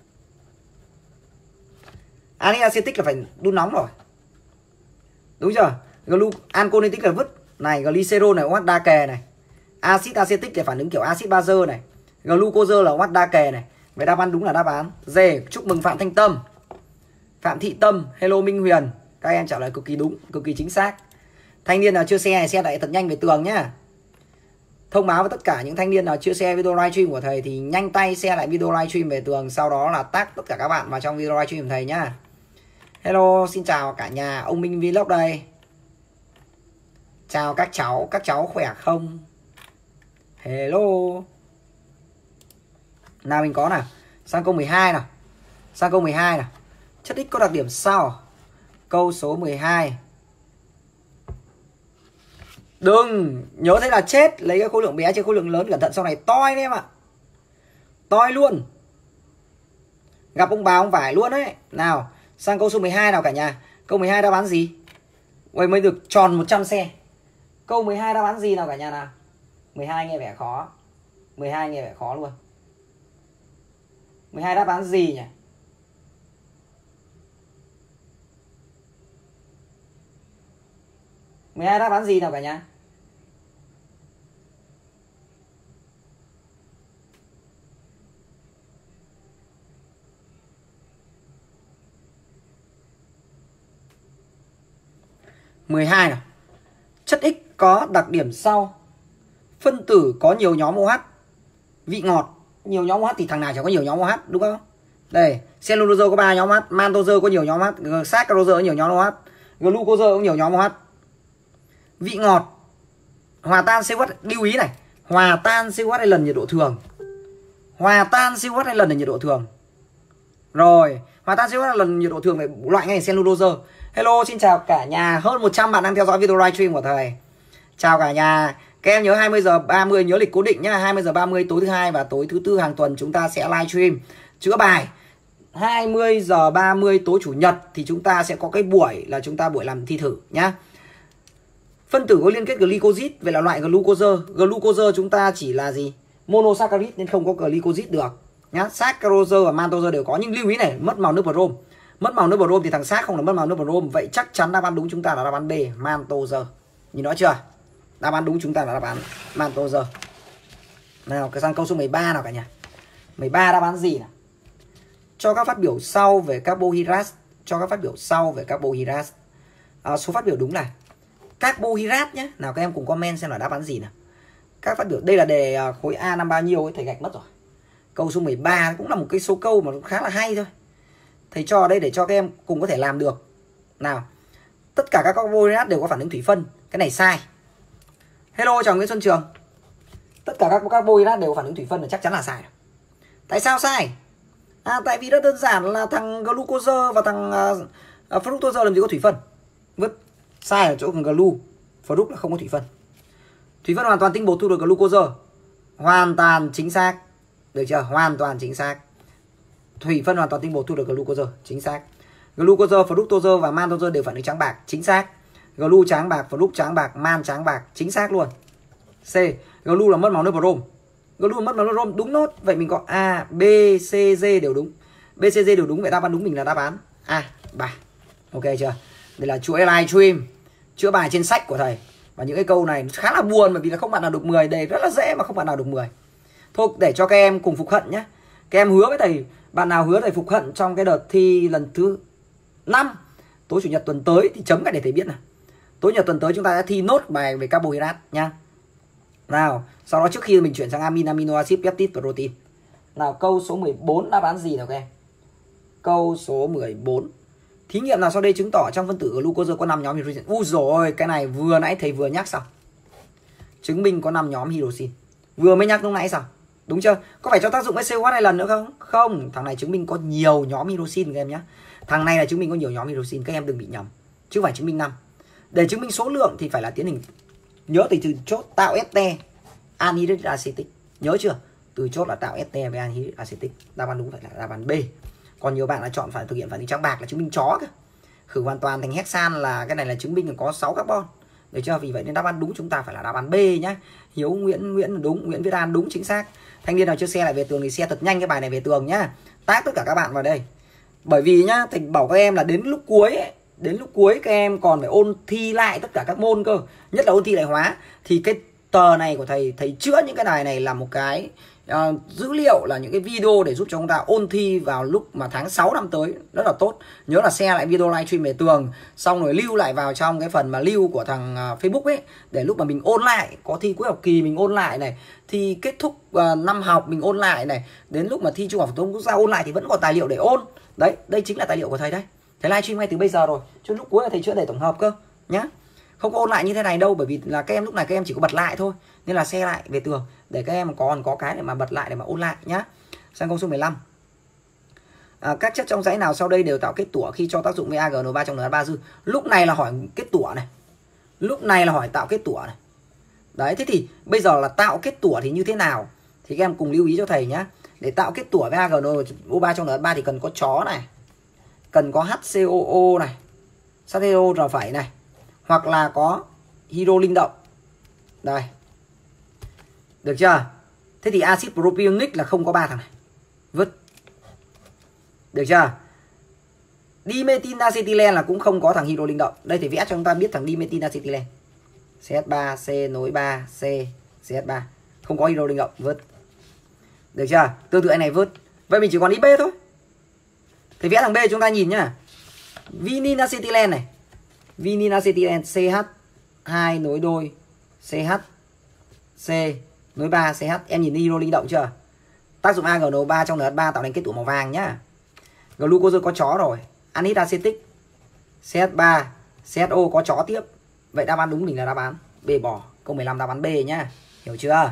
Anhydride acetic là phải đun nóng rồi. Đúng chưa? Glu alcoholic là vứt. Này, glycerol này OH đa kề này. Acid acetic thì phản ứng kiểu acid bazơ này. Glucose là OH đa kề này. Vậy đáp án đúng là đáp án D. Chúc mừng Phạm Thanh Tâm, Phạm Thị Tâm, hello Minh Huyền. Các em trả lời cực kỳ đúng, cực kỳ chính xác. Thanh niên nào chưa share này, share lại thật nhanh về tường nhá. Thông báo với tất cả những thanh niên nào chưa share video livestream của thầy thì nhanh tay share lại video livestream về tường, sau đó là tag tất cả các bạn vào trong video livestream của thầy nhá. Hello, xin chào cả nhà, ông Minh Vlog đây. Chào các cháu, các cháu khỏe không? Hello. Nào mình có nào. Sang câu mười hai nào. Sang câu mười hai nào. Chất X có đặc điểm sau. Câu số mười hai. Đừng nhớ thế là chết. Lấy cái khối lượng bé trên khối lượng lớn, cẩn thận sau này toi đấy em ạ. Toi luôn. Gặp ông bà ông vải luôn đấy. Nào, sang câu số mười hai nào cả nhà. Câu mười hai đáp án gì? Ôi mới được tròn một trăm xe. Câu mười hai đáp án gì nào cả nhà nào? mười hai nghe vẻ khó. mười hai nghe vẻ khó luôn. mười hai đáp án gì nhỉ? mười hai đáp án gì nào cả nhà? mười hai nào. Chất X có đặc điểm sau. Phân tử có nhiều nhóm OH. Vị ngọt. Nhiều nhóm OH thì thằng nào chẳng có nhiều nhóm OH đúng không? Đây, cellulose có ba nhóm OH, maltose có nhiều nhóm OH, saccharose có nhiều nhóm OH, glucose có nhiều nhóm OH. Vị ngọt. Hòa tan xê o hát, lưu ý này, hòa tan xê o hát hai lần nhiệt độ thường. Hòa tan xê o hát hai lần ở nhiệt độ thường. Rồi, hòa tan xê o hát hai lần nhiệt độ thường phải loại ngay cellulose. Hello, xin chào cả nhà, hơn một trăm bạn đang theo dõi video livestream của thầy. Chào cả nhà. Các em nhớ hai mươi giờ ba mươi, nhớ lịch cố định nhá, hai mươi giờ ba mươi tối thứ hai và tối thứ tư hàng tuần chúng ta sẽ livestream chữa bài. hai mươi giờ ba mươi tối chủ nhật thì chúng ta sẽ có cái buổi là chúng ta buổi làm thi thử nhá. Phân tử có liên kết glycosid, vậy là loại glucose. Glucose chúng ta chỉ là gì? Monosaccharide nên không có glycosid được nhá. Saccharose và maltose đều có, nhưng lưu ý này, mất màu nước brom. Mất màu nước brom thì thằng xác không là mất màu nước brom, vậy chắc chắn đáp án đúng chúng ta là đáp án B, maltose. Nhìn rõ chưa? Đáp án đúng chúng ta là đáp án maltose. Nào, cái sang câu số mười ba nào cả nhà. mười ba đáp án gì nào? Cho các phát biểu sau về carbohydrate, cho các phát biểu sau về carbohydrate. À, số phát biểu đúng là carbohydrate nhé. Nào các em cùng comment xem là đáp án gì nào. Các phát biểu đây là đề khối A năm bao nhiêu ấy, thầy gạch mất rồi. Câu số mười ba cũng là một cái số câu mà khá là hay thôi. Thầy cho ở đây để cho các em cùng có thể làm được. Nào, tất cả các carbohydrate đều có phản ứng thủy phân. Cái này sai. Hello, chào Nguyễn Xuân Trường. Tất cả các carbohydrate đều có phản ứng thủy phân là chắc chắn là sai. Tại sao sai? À, tại vì rất đơn giản là thằng glucose và thằng uh, fructose làm gì có thủy phân. Vứt. Sai ở chỗ thằng glu, fruct là không có thủy phân. Thủy phân hoàn toàn tinh bột thu được glucose. Hoàn toàn chính xác. Được chưa? Hoàn toàn chính xác. Thủy phân hoàn toàn tinh bột thu được glucose, chính xác. Glucose, fructose và maltose đều phản ứng trắng bạc, chính xác. Glu trắng bạc, fruct trắng bạc, man trắng bạc, chính xác luôn. C, glu là mất màu nước brom. Glu là mất màu nước brom, đúng nốt. Vậy mình có A, B, C, D đều đúng. B, C, D đều đúng, vậy đáp án đúng mình là đáp án A, ba. Ok chưa? Đây là chuỗi livestream chữa bài trên sách của thầy. Và những cái câu này khá là buồn bởi vì là không bạn nào được mười. Đây rất là dễ mà không bạn nào được mười. Thôi để cho các em cùng phục hận nhé. Các em hứa với thầy, bạn nào hứa thầy phục hận trong cái đợt thi lần thứ năm tối chủ nhật tuần tới thì chấm cái để thầy biết nào. Tối nhật tuần tới chúng ta sẽ thi nốt bài về carbohydrate nha. Nào, sau đó trước khi mình chuyển sang amin, amino acid, peptide, protein. Nào, câu số mười bốn đáp án gì nào các em? Câu số mười bốn. Thí nghiệm nào sau đây chứng tỏ trong phân tử glucose có năm nhóm hydrogen. Úi dồi ôi, cái này vừa nãy thầy vừa nhắc sao? Chứng minh có năm nhóm hydrogen. Vừa mới nhắc lúc nãy sao? Đúng chưa? Có phải cho tác dụng với xê o hát hai lần nữa không? Không, thằng này chứng minh có nhiều nhóm hydroxin các em nhé. Thằng này là chứng minh có nhiều nhóm hydroxin, các em đừng bị nhầm. Chứ không phải chứng minh năm. Để chứng minh số lượng thì phải là tiến hành nhớ từ từ chốt tạo ester anhydride acetic. Nhớ chưa? Từ chốt là tạo ester với anhydride acetic. Đáp án đúng phải là đáp án B. Còn nhiều bạn là chọn phải thực hiện phản ứng trắng bạc là chứng minh chó cơ. Khử hoàn toàn thành hexan là cái này là chứng minh là có sáu carbon. Được chưa? Vì vậy nên đáp án đúng chúng ta phải là đáp án B nhá. Hiếu Nguyễn Nguyễn đúng, Nguyễn Viết An đúng chính xác. Thanh niên nào chưa share lại về tường thì share thật nhanh cái bài này về tường nhá. Tag tất cả các bạn vào đây. Bởi vì nhá, thầy bảo các em là đến lúc cuối ấy, đến lúc cuối các em còn phải ôn thi lại tất cả các môn cơ, nhất là ôn thi đại hóa. Thì cái tờ này của thầy, thầy chữa những cái này này là một cái uh, dữ liệu, là những cái video để giúp cho chúng ta ôn thi vào lúc mà tháng sáu năm tới rất là tốt. Nhớ là share lại video livestream về tường, xong rồi lưu lại vào trong cái phần mà lưu của thằng uh, Facebook ấy, để lúc mà mình ôn lại, có thi cuối học kỳ mình ôn lại này, thi kết thúc uh, năm học mình ôn lại này, đến lúc mà thi trung học phổ thông quốc gia ôn lại thì vẫn còn tài liệu để ôn. Đấy, đây chính là tài liệu của thầy đấy. Thầy livestream ngay từ bây giờ rồi, chứ lúc cuối là thầy chữa để tổng hợp cơ nhá. Không có ôn lại như thế này đâu, bởi vì là các em lúc này các em chỉ có bật lại thôi, nên là share lại về tường để các em còn có cái để mà bật lại để mà ôn lại nhá. Sang câu số mười lăm. À, các chất trong dãy nào sau đây đều tạo kết tủa khi cho tác dụng với a giê en o ba trong en hát ba dư? Lúc này là hỏi kết tủa này, lúc này là hỏi tạo kết tủa này. Đấy, thế thì bây giờ là tạo kết tủa thì như thế nào? Thì các em cùng lưu ý cho thầy nhá. Để tạo kết tủa với a giê en o ba trong en hát ba thì cần có chó này, cần có hát xê o o này, hát xê o là phải này, hoặc là có hydro linh động. Đây. Được chưa? Thế thì axit propionic là không có ba thằng này. Vứt. Được chưa? Dimethyl acetylen là cũng không có thằng hydro linh động. Đây thì vẽ cho chúng ta biết thằng dimethyl acetylen. xê hát ba, C nối ba, C, xê hát ba. Không có hydro linh động, vứt. Được chưa? Tương tự anh này vứt. Vậy mình chỉ còn ý B thôi. Thì vẽ thằng B chúng ta nhìn nhá. Vinyl acetylen này. Vinyl acetylen xê hát hai nối đôi xê hát, C nối ba xê hát. Em nhìn hydro linh động chưa? Tác dụng a giê en o ba trong en hát ba tạo thành kết tủa màu vàng nhá. Glucose có chó rồi. Anhydride acetic, xê hát ba, xê hát o có chó tiếp. Vậy đáp án đúng mình là đáp án B bỏ. Câu mười lăm đáp án B nhá. Hiểu chưa?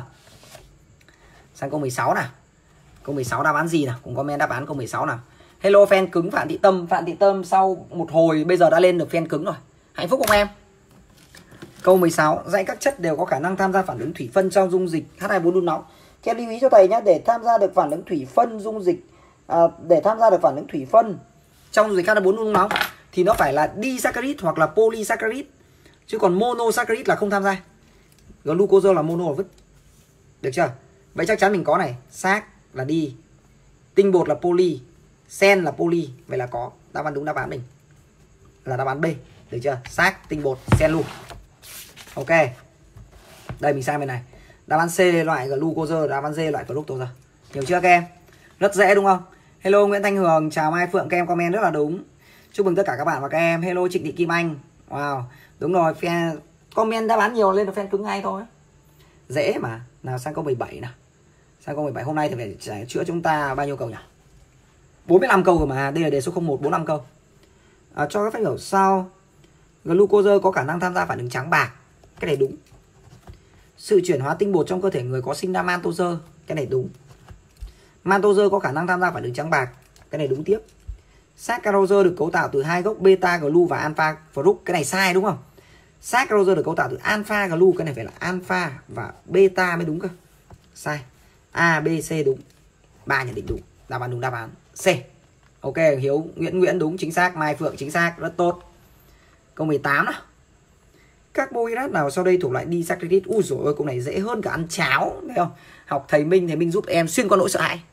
Sang câu mười sáu nào. Câu mười sáu đáp án gì nào? Cùng comment đáp án câu mười sáu nào. Hello fan cứng Phạm Thị Tâm. Phạm Thị Tâm sau một hồi bây giờ đã lên được fan cứng rồi. Hạnh phúc không em? Câu mười sáu. Dãy các chất đều có khả năng tham gia phản ứng thủy phân trong dung dịch H hai bốn đun nóng. Các em lưu ý cho thầy nhé. Để tham gia được phản ứng thủy phân dung dịch à, Để tham gia được phản ứng thủy phân trong dung dịch H hai bốn đun nóng thì nó phải là disaccharide hoặc là polysaccharide. Chứ còn monosaccharide là không tham gia. Glucose là mono là vứt. Được chưa? Vậy chắc chắn mình có này. Sac là đi, tinh bột là poly, sen là poly. Vậy là có. Đáp án đúng đáp án mình là đáp án B. Được chưa? Sac, tinh bột, sen luôn. Ok. Đây mình sang bên này. Đáp án C loại glucose, đáp án D loại fructose. Hiểu chưa các em? Rất dễ đúng không? Hello Nguyễn Thanh Hường, chào Mai Phượng, các em comment rất là đúng. Chúc mừng tất cả các bạn và các em. Hello Trịnh Thị Kim Anh. Wow, đúng rồi, fan comment đáp án nhiều lên được fan cứng ngay thôi. Dễ mà. Nào sang câu mười bảy nào. Sang câu mười bảy hôm nay thì phải giải chữa chúng ta bao nhiêu câu nhỉ? bốn mươi lăm câu rồi mà, đây là đề số không một, bốn mươi lăm câu. À, cho các phép hiểu sau. Glucose có khả năng tham gia phản ứng trắng bạc. Cái này đúng. Sự chuyển hóa tinh bột trong cơ thể người có sinh ra maltose. Cái này đúng. Maltose có khả năng tham gia phản ứng trắng bạc. Cái này đúng tiếp. Saccharose được cấu tạo từ hai gốc beta glu và alpha fruct. Cái này sai đúng không? Saccharose được cấu tạo từ alpha glu. Cái này phải là alpha và beta mới đúng cơ. Sai. A, B, C đúng. Ba nhận định đúng. Đáp án đúng đáp án C. Ok, Hiếu Nguyễn Nguyễn đúng chính xác, Mai Phượng chính xác, rất tốt. Câu mười tám nào. Carbohydrate nào sau đây thuộc loại disaccharide? Ui dồi ôi, câu này dễ hơn cả ăn cháo, thấy không? Học thầy Minh, thầy Minh giúp em xuyên qua nỗi sợ hãi.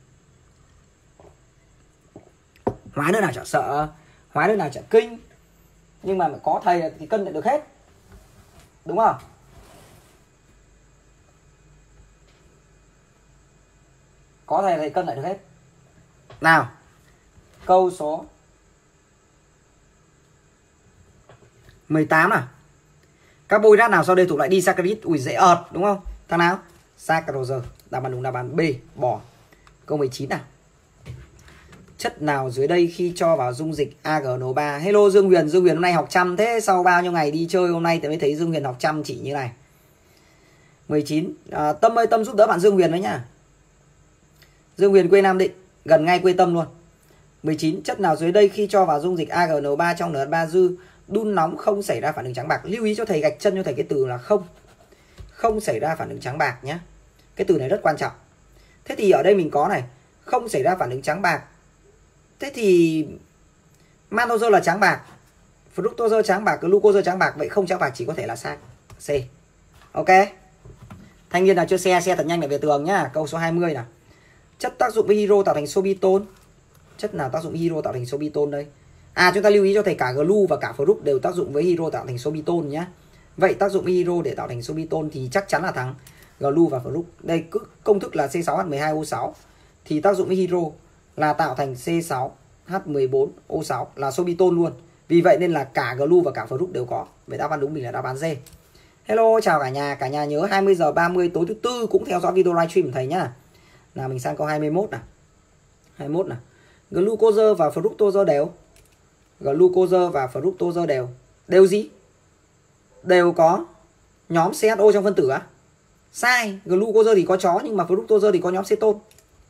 Hóa đứa nào chả sợ, hóa đứa nào chả kinh. Nhưng mà có thầy thì cân lại được hết. Đúng không? Có thầy thầy cân lại được hết. Nào. Câu số mười tám nào. Carbohydrate nào sau đây thuộc loại disaccharide? Ui dễ ợt đúng không? Thằng nào? Saccharose. Đáp án đúng đáp án B, bỏ. Câu mười chín nào. Chất nào dưới đây khi cho vào dung dịch a giê en o ba? Hello Dương Huyền, Dương Huyền hôm nay học chăm thế, sau bao nhiêu ngày đi chơi hôm nay thì mới thấy Dương Huyền học chăm chỉ như này. mười chín. À, Tâm ơi, Tâm giúp đỡ bạn Dương Huyền đấy nhá. Dương Huyền quê Nam Định, gần ngay quê Tâm luôn. mười chín. Chất nào dưới đây khi cho vào dung dịch a gờ en ba trong en hát ba dư đun nóng không xảy ra phản ứng trắng bạc? Lưu ý cho thầy gạch chân cho thầy cái từ là không. Không xảy ra phản ứng trắng bạc nhé. Cái từ này rất quan trọng. Thế thì ở đây mình có này, không xảy ra phản ứng trắng bạc. Thế thì mannose là trắng bạc, fructose trắng bạc, glucose trắng bạc, vậy không trắng bạc chỉ có thể là sai. C. Ok. Thanh niên nào chưa xe, xe thật nhanh để về tường nhá. Câu số hai mươi nào. Chất tác dụng với hydro tạo thành sorbitol. Chất nào tác dụng với hydro tạo thành sorbitol đây? À, chúng ta lưu ý cho thầy cả glu và cả fruct đều tác dụng với hydro tạo thành sorbitol nhá. Vậy tác dụng với hydro để tạo thành sorbitol thì chắc chắn là thắng glu và fruct. Đây cứ công thức là C sáu H mười hai O sáu thì tác dụng với hydro là tạo thành C sáu H mười bốn O sáu là sorbitol luôn. Vì vậy nên là cả glu và cả fruct đều có. Vậy đáp án đúng mình là đáp án D. Hello, chào cả nhà. Cả nhà nhớ hai mươi giờ ba mươi tối thứ tư cũng theo dõi video livestream của thầy nhá. Nào mình sang câu hai mươi mốt nào. hai mươi mốt nào. Glucose và fructose đều. Glucose và fructose đều. Đều gì? Đều có nhóm xê hát o trong phân tử á? Sai. Glucose thì có chó nhưng mà fructose thì có nhóm ceton.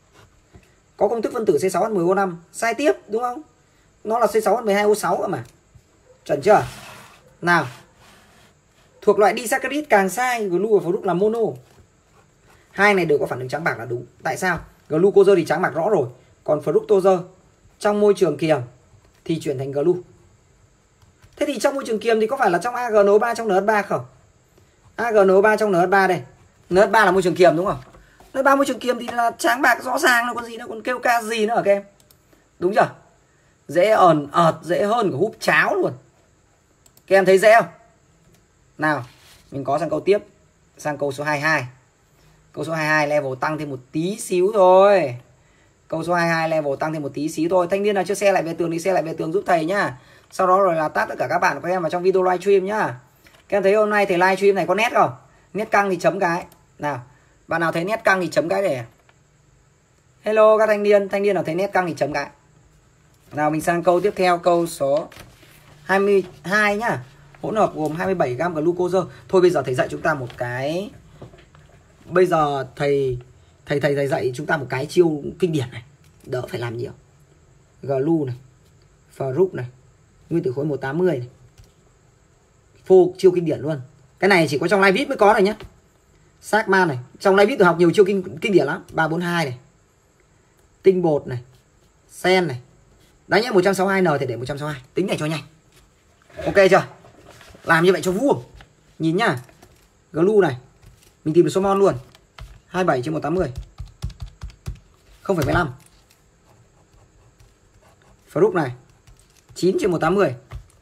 Có công thức phân tử C sáu H mười O năm. Sai tiếp đúng không? Nó là C sáu H mười hai O sáu cơ mà. Chuẩn chưa? Nào. Thuộc loại disaccharide càng sai, glu và fruct là mono. Hai này đều có phản ứng trắng bạc là đúng. Tại sao? Glucose thì trắng bạc rõ rồi, còn fructose trong môi trường kiềm thì chuyển thành glu. Thế thì trong môi trường kiềm thì có phải là trong a gờ en o ba trong en hát ba không? a gờ en o ba trong en hát ba đây. en hát ba là môi trường kiềm đúng không? en hát ba môi trường kiềm thì là trắng bạc rõ ràng, nó còn gì nữa, còn kêu ca gì nữa hả các em? Đúng chưa? Dễ ẩn ợt, dễ hơn cả húp cháo luôn. Các em thấy dễ không? Nào, mình có sang câu tiếp. Sang câu số hai mươi hai. Câu số hai mươi hai level tăng thêm một tí xíu thôi. Câu số hai mươi hai level tăng thêm một tí xíu thôi. Thanh niên nào chưa share lại về tường thì share lại về tường giúp thầy nhá. Sau đó rồi là tag tất cả các bạn của em vào trong video livestream nhá. Các em thấy hôm nay thầy livestream này có nét không? Nét căng thì chấm cái. Nào, bạn nào thấy nét căng thì chấm cái để. Hello các thanh niên, thanh niên nào thấy nét căng thì chấm cái. Nào mình sang câu tiếp theo, câu số hai mươi hai nhá. Hỗn hợp gồm hai mươi bảy gam glucose. Thôi bây giờ thầy dạy chúng ta một cái. Bây giờ thầy thầy thầy thầy dạy chúng ta một cái chiêu kinh điển này, đỡ phải làm nhiều. Glu này, fruct này, nguyên tử khối một trăm tám mươi này. Phô chiêu kinh điển luôn. Cái này chỉ có trong live vip mới có này nhá. Sakman này, trong live vip tôi học nhiều chiêu kinh kinh điển lắm. ba bốn hai này. Tinh bột này, sen này. Đấy nhá, một trăm sáu mươi hai N thì để một trăm sáu mươi hai. Tính này cho nhanh. Ok chưa? Làm như vậy cho vuông. Nhìn nhá. Glu này. Mình tìm được số mol luôn. hai mươi bảy trên một trăm tám mươi. không phẩy mười lăm. Fruct này. chín trên một trăm tám mươi.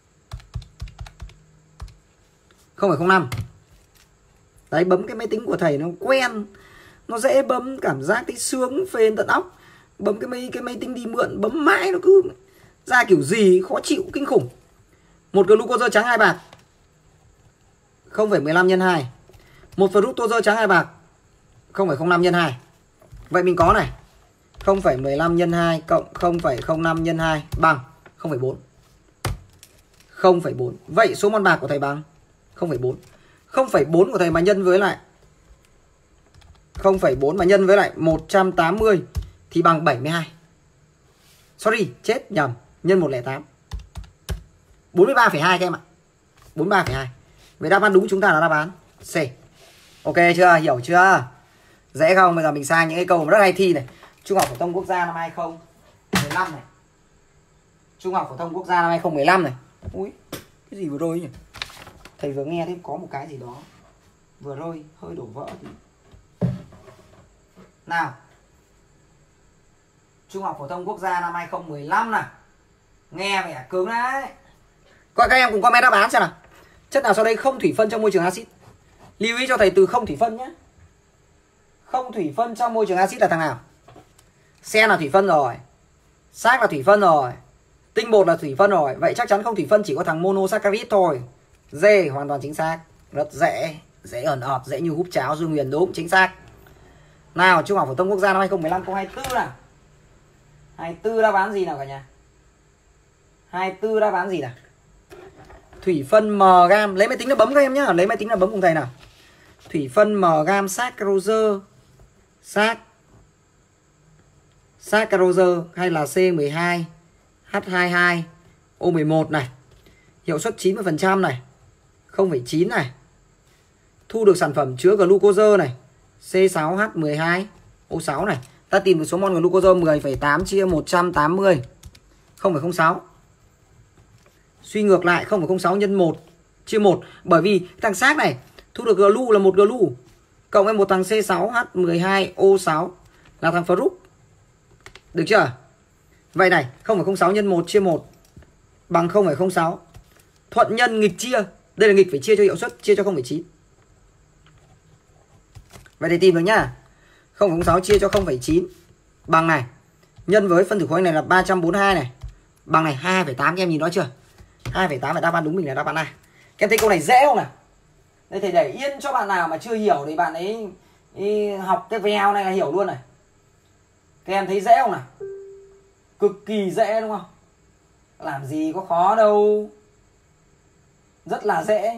không phẩy không năm. Đấy, bấm cái máy tính của thầy nó quen. Nó dễ bấm, cảm giác thấy sướng phê tận óc. Bấm cái máy, cái máy tính đi mượn, bấm mãi nó cứ ra kiểu gì khó chịu kinh khủng. Một glucose trắng hai bạc. không phẩy mười lăm nhân hai. Một fructose trắng hai bạc. không phẩy không năm nhân hai. Vậy mình có này. không phẩy mười lăm nhân hai cộng không phẩy không năm nhân hai bằng không phẩy bốn. không phẩy bốn. Vậy số mol bạc của thầy bằng không phẩy bốn. không phẩy bốn của thầy mà nhân với lại không phẩy bốn mà nhân với lại một trăm tám mươi thì bằng bảy mươi hai. Sorry, chết nhầm, nhân một trăm lẻ tám. bốn mươi ba phẩy hai các em ạ. bốn mươi ba phẩy hai. Vậy đáp án đúng chúng ta là đáp án C. Ok chưa? Hiểu chưa? Dễ không? Bây giờ mình sang những cái câu rất hay thi này. Trung học phổ thông quốc gia năm hai không một năm này. Trung học phổ thông quốc gia năm hai không một năm này. Ui, cái gì vừa rồi nhỉ? Thầy vừa nghe thấy có một cái gì đó vừa rồi hơi đổ vỡ thì. Nào. Trung học phổ thông quốc gia năm hai không một năm này. Nghe vẻ cứng đấy. Các em cùng comment đáp án xem nào. Chất nào sau đây không thủy phân trong môi trường axit? Lưu ý cho thầy từ không thủy phân nhé. Không thủy phân trong môi trường axit là thằng nào? Sen là thủy phân rồi. Xác là thủy phân rồi. Tinh bột là thủy phân rồi. Vậy chắc chắn không thủy phân chỉ có thằng monosaccharide thôi. D hoàn toàn chính xác. Rất dễ. Dễ ẩn ọt, dễ như húp cháo. Dương Huyền đúng, chính xác. Nào, Trung học phổ thông quốc gia năm hai không một năm câu hai mươi tư nào. hai mươi tư đáp án gì nào cả nhà? hai mươi tư đáp án gì nào? Thủy phân M gam. Lấy máy tính là bấm các em nhá. Lấy máy tính là bấm cùng thầy nào. Thủy phân M gam saccharose. Sac saccharose hay là C mười hai H hai mươi hai O mười một này, hiệu suất chín mươi phần trăm này, không phẩy chín này. Thu được sản phẩm chứa glucose này, C sáu H mười hai O sáu này. Ta tìm được số mol glucose mười phẩy tám chia một trăm tám mươi, không phẩy không sáu. Suy ngược lại không phẩy không sáu nhân một chia một, bởi vì thằng xác này thu được glu là một glu cộng với một thằng C sáu H mười hai O sáu là thằng fruc. Được chưa? Vậy này, không phẩy không sáu nhân một chia một bằng không phẩy không sáu. Thuận nhân nghịch chia, đây là nghịch phải chia cho hiệu suất, chia cho không phẩy chín. Vậy thì tìm được nhá. không phẩy không sáu chia cho không phẩy chín bằng này, nhân với phân tử khối này là ba trăm bốn mươi hai này, bằng này hai phẩy tám. Các em nhìn đó chưa? hai phẩy tám là đáp án đúng, mình là đáp án A. Các em thấy câu này dễ không nào? Đây thầy để yên cho bạn nào mà chưa hiểu thì bạn ấy, ấy học cái vèo này là hiểu luôn này. Các em thấy dễ không nào? Cực kỳ dễ đúng không? Làm gì có khó đâu. Rất là dễ.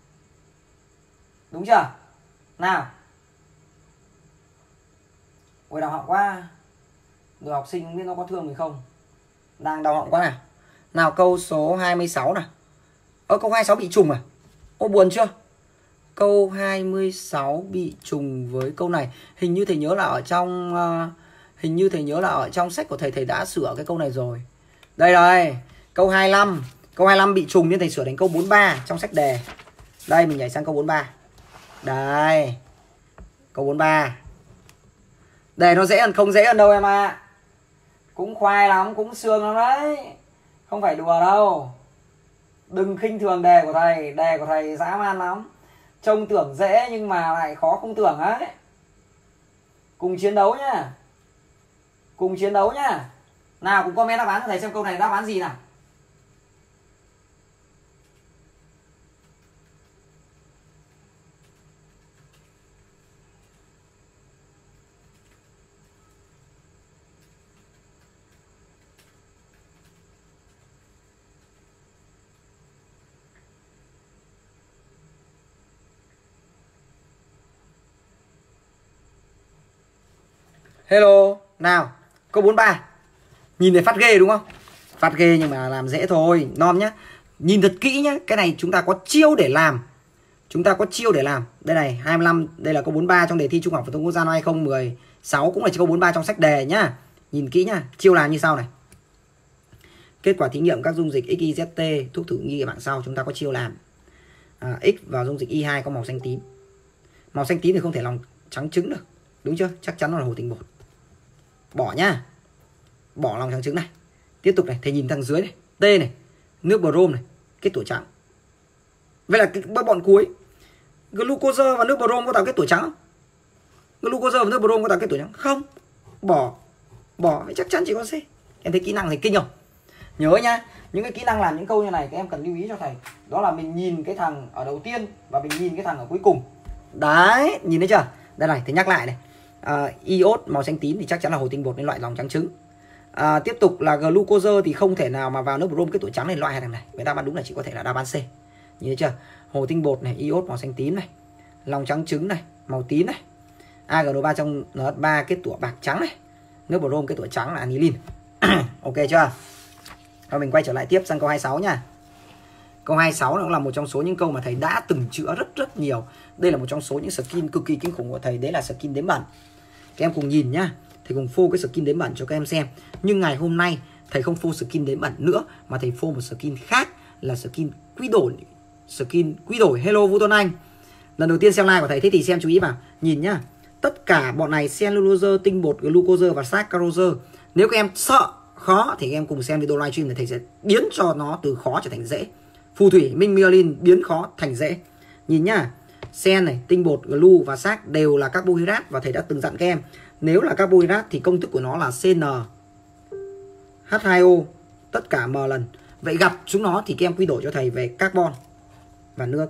Đúng chưa? Nào. Ôi đau họng quá. Rồi học sinh không biết nó có thương mình không? Đang đau họng quá nào. Nào câu số hai mươi sáu nào. Ơ câu hai mươi sáu bị trùng à? Ô buồn chưa? Câu hai mươi sáu bị trùng với câu này. Hình như thầy nhớ là ở trong uh, Hình như thầy nhớ là ở trong sách của thầy, thầy đã sửa cái câu này rồi. Đây rồi, câu hai mươi lăm. Câu hai mươi lăm bị trùng nên thầy sửa thành câu bốn mươi ba trong sách đề. Đây mình nhảy sang câu bốn mươi ba. Đây. Câu bốn mươi ba. Đề nó dễ hơn không dễ hơn đâu em ạ. À. Cũng khoai lắm, cũng xương lắm đấy. Không phải đùa đâu. Đừng khinh thường đề của thầy. Đề của thầy dã man lắm. Trông tưởng dễ nhưng mà lại khó không tưởng ấy. Cùng chiến đấu nhá. Cùng chiến đấu nhá. Nào cùng comment đáp án cho thầy xem câu này đáp án gì nào. Hello, nào, câu bốn mươi ba. Nhìn thấy phát ghê đúng không? Phát ghê nhưng mà làm dễ thôi, non nhá. Nhìn thật kỹ nhá, cái này chúng ta có chiêu để làm. Chúng ta có chiêu để làm. Đây này, hai mươi lăm, đây là câu bốn mươi ba trong đề thi Trung học phổ thông quốc gia năm hai không một sáu, cũng là câu bốn mươi ba trong sách đề nhá. Nhìn kỹ nhá, chiêu làm như sau này. Kết quả thí nghiệm các dung dịch ích i zét tê, thuốc thử nghi bảng sau chúng ta có chiêu làm. À, X vào dung dịch i hai có màu xanh tím. Màu xanh tím thì không thể lòng trắng trứng được. Đúng chưa? Chắc chắn nó là hồ tinh bột. Bỏ nhá. Bỏ lòng trắng trứng này. Tiếp tục này, thầy nhìn thằng dưới này, T này, nước brom này, kết tủa trắng. Vậy là cái bọn cuối. Glucose và nước brom có tạo kết tủa trắng không? Glucose và nước brom có tạo kết tủa trắng không? Bỏ. Bỏ, vậy chắc chắn chỉ có C. Em thấy kỹ năng thầy kinh không? Nhớ nhá, những cái kỹ năng làm những câu như này các em cần lưu ý cho thầy. Đó là mình nhìn cái thằng ở đầu tiên và mình nhìn cái thằng ở cuối cùng. Đấy, nhìn thấy chưa? Đây này, thầy nhắc lại này. À, iốt màu xanh tím thì chắc chắn là hồ tinh bột nên loại lòng trắng trứng. À, tiếp tục là glucose thì không thể nào mà vào nước brom kết tủa trắng nên loại hai thằng này. Vậy đáp án đúng là chỉ có thể là đáp án C. Nhìn thấy chưa? Hồ tinh bột này, iốt màu xanh tím này, lòng trắng trứng này, màu tím này, a giê en ô ba trong en hát ba kết tủa bạc trắng này, nước brom kết tủa trắng là anilin. Ok chưa? Rồi mình quay trở lại tiếp sang câu hai mươi sáu nha. Câu hai mươi sáu cũng là một trong số những câu mà thầy đã từng chữa rất rất nhiều. Đây là một trong số những skin cực kỳ kinh khủng của thầy, đấy là skin đếm bẩn. Các em cùng nhìn nhá. Thầy cùng phô cái skin đếm bẩn cho các em xem. Nhưng ngày hôm nay thầy không phô skin đếm bẩn nữa mà thầy phô một skin khác là skin quy đổi. Skin quy đổi. Hello Vũ Tuấn Anh. Lần đầu tiên xem live của thầy, thế thì xem chú ý vào. Nhìn nhá. Tất cả bọn này cellulose, tinh bột, glucose và saccharose. Nếu các em sợ khó thì các em cùng xem video livestream để thầy sẽ biến cho nó từ khó trở thành dễ. Phù thủy, minh myelin biến khó thành dễ. Nhìn nhá. Sen này, tinh bột, glu và sac đều là carbohydrate và thầy đã từng dặn các em. Nếu là carbohydrate thì công thức của nó là xê en hát hai o tất cả m lần. Vậy gặp chúng nó thì các em quy đổi cho thầy về carbon và nước.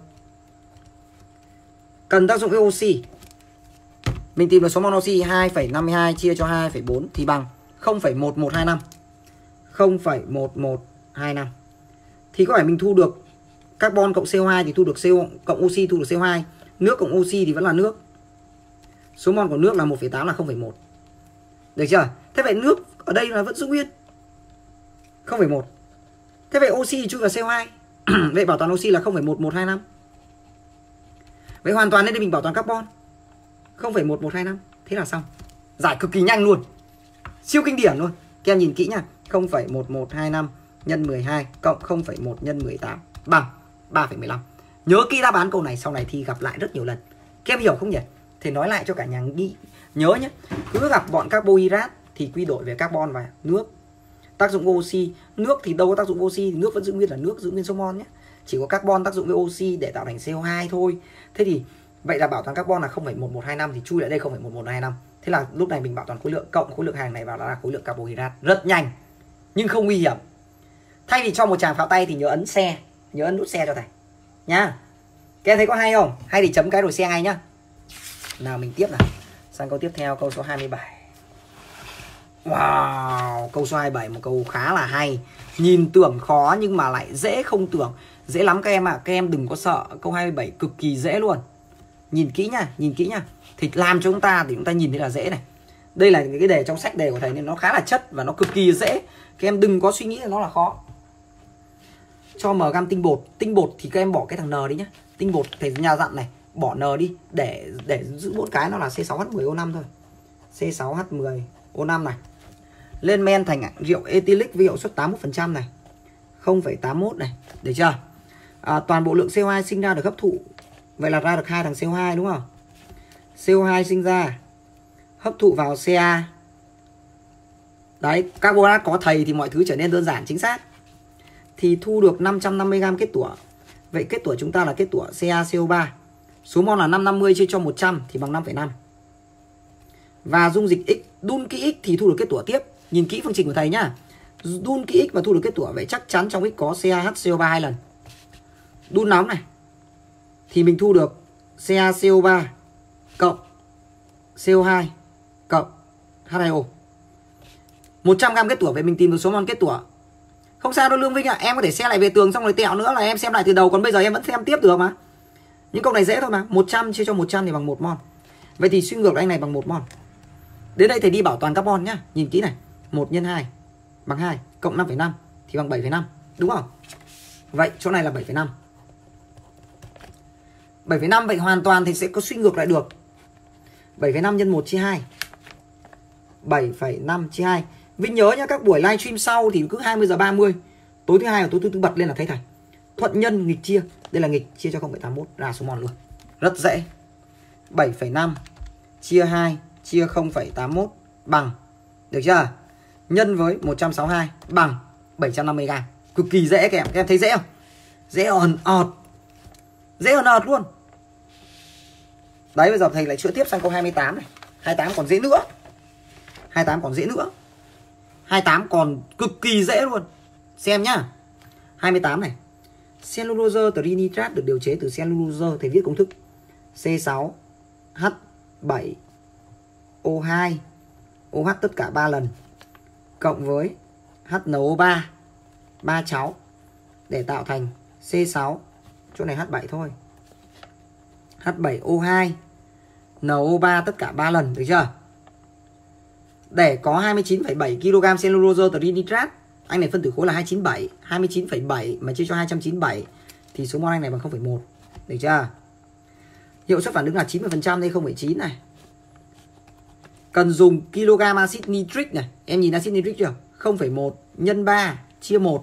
Cần tác dụng với oxy. Mình tìm được số mol oxy hai phẩy năm mươi hai chia cho hai phẩy bốn thì bằng không phẩy một một hai năm. không phẩy một một hai năm. Thì có phải mình thu được carbon cộng xê o hai thì thu được co cộng oxy thu được xê o hai, nước cộng oxy thì vẫn là nước. Số mol của nước là một phẩy tám là không phẩy một. Được chưa? Thế vậy nước ở đây là vẫn giữ nguyên không phẩy một. Thế vậy oxy thì chui vào xê o hai. Vậy bảo toàn oxy là không phẩy một một hai năm. Vậy hoàn toàn lên đây mình bảo toàn carbon không phẩy một một hai năm. Thế là xong. Giải cực kỳ nhanh luôn. Siêu kinh điển luôn. Các em nhìn kỹ nha. không phẩy một một hai năm nhân mười hai cộng không phẩy một nhân mười tám bằng ba phẩy mười lăm. Nhớ kỹ đáp án câu này, sau này thi gặp lại rất nhiều lần. Các em hiểu không nhỉ? Thì nói lại cho cả nhà nghĩ. Nhớ nhé, cứ gặp bọn carbohydrate thì quy đổi về carbon và nước. Tác dụng oxy, nước thì đâu có tác dụng oxy, thì nước vẫn giữ nguyên là nước, giữ nguyên số mol nhé. Chỉ có carbon tác dụng với oxy để tạo thành xê o hai thôi. Thế thì vậy là bảo toàn carbon là không phẩy một một hai năm thì chui lại đây không phẩy một một hai năm. Thế là lúc này mình bảo toàn khối lượng cộng khối lượng hàng này vào là khối lượng carbohydrate. Rất nhanh nhưng không nguy hiểm. Thay vì cho một tràng pháo tay thì nhớ ấn xe, nhớ ấn nút xe cho thầy nhá. Các em thấy có hay không? Hay thì chấm cái rồi xe ngay nhá. Nào mình tiếp nào. Sang câu tiếp theo, câu số hai mươi bảy. Wow, câu số hai mươi bảy một câu khá là hay. Nhìn tưởng khó nhưng mà lại dễ không tưởng. Dễ lắm các em ạ, à. Các em đừng có sợ. Câu hai mươi bảy cực kỳ dễ luôn. Nhìn kỹ nha, nhìn kỹ nha. Thì làm cho chúng ta thì chúng ta nhìn thấy là dễ này. Đây là những cái đề trong sách đề của thầy nên nó khá là chất và nó cực kỳ dễ. Các em đừng có suy nghĩ là nó là khó. Cho m gam tinh bột. Tinh bột thì các em bỏ cái thằng N đi nhé. Tinh bột thầy nhà dặn này, bỏ N đi để để giữ mỗi cái nó là C sáu H mười O năm thôi. C sáu H mười O năm này. Lên men thành rượu ethylic với hiệu suất tám mươi mốt phần trăm này. không phẩy tám mốt này, được chưa? À, toàn bộ lượng xê o hai sinh ra được hấp thụ. Vậy là ra được hai thằng xê o hai đúng không? xê o hai sinh ra hấp thụ vào Ca. Đấy, carbonat có thầy thì mọi thứ trở nên đơn giản chính xác. Thì thu được năm trăm năm mươi gam kết tủa. Vậy kết tủa chúng ta là kết tủa CaCO ba. Số mol là năm trăm năm mươi chia cho một trăm thì bằng năm phẩy năm. Và dung dịch X, đun kỹ X thì thu được kết tủa tiếp. Nhìn kỹ phương trình của thầy nhá. Đun kỹ X và thu được kết tủa, vậy chắc chắn trong X có CaHCO ba hai lần. Đun nóng này thì mình thu được CaCO ba cộng xê o hai cộng H hai O. một trăm gam kết tủa, vậy mình tìm được số mol kết tủa. Không sao đâu Lương Vinh ạ, à. Em có thể xem lại về tường xong rồi tẹo nữa là em xem lại từ đầu, còn bây giờ em vẫn xem tiếp được mà. Những câu này dễ thôi mà. một trăm chia cho một trăm thì bằng một mol. Vậy thì suy ngược lại anh này bằng một mol. Đến đây thầy đi bảo toàn carbon nhá. Nhìn kỹ này, một nhân hai bằng hai, cộng năm phẩy năm thì bằng bảy phẩy năm, đúng không? Vậy chỗ này là bảy phẩy năm. bảy phẩy năm vậy hoàn toàn thì sẽ có suy ngược lại được. bảy phẩy năm nhân một chia hai. bảy phẩy năm chia hai. Vinh nhớ nhá, các buổi livestream sau thì cứ hai mươi giờ ba mươi tối thứ hai và tối thứ tư bật lên là thấy thầy. Thuận nhân nghịch chia, đây là nghịch, chia cho không phẩy tám mốt ra số mol luôn. Rất dễ. bảy phẩy năm chia hai chia không phẩy tám mốt bằng, được chưa? Nhân với một trăm sáu mươi hai bằng bảy trăm năm mươi gam. Cực kỳ dễ các em, các em thấy dễ không? Dễ òn ọt. Dễ òn ọt luôn. Đấy, bây giờ thầy lại chữa tiếp sang câu hai mươi tám này. hai mươi tám còn dễ nữa. hai mươi tám còn dễ nữa. hai mươi tám còn cực kỳ dễ luôn. Xem nhá. hai mươi tám này. Cellulose trinitrat được điều chế từ cellulose, thầy viết công thức. C sáu H bảy O hai OH tất cả ba lần cộng với H N O ba ba cháu để tạo thành C sáu, chỗ này H bảy thôi. H bảy O hai N O ba tất cả ba lần, được chưa? Để có hai mươi chín phẩy bảy ki lô gam cellulose trinitrat, anh này phân tử khối là hai trăm chín mươi bảy, hai mươi chín phẩy bảy mà chia cho hai trăm chín mươi bảy thì số mol anh này bằng không phẩy một, được chưa? Hiệu suất phản ứng là chín mươi phần trăm đây, không phẩy chín này. Cần dùng kg axit nitric này, em nhìn axit nitric chưa? không phẩy một nhân ba chia một.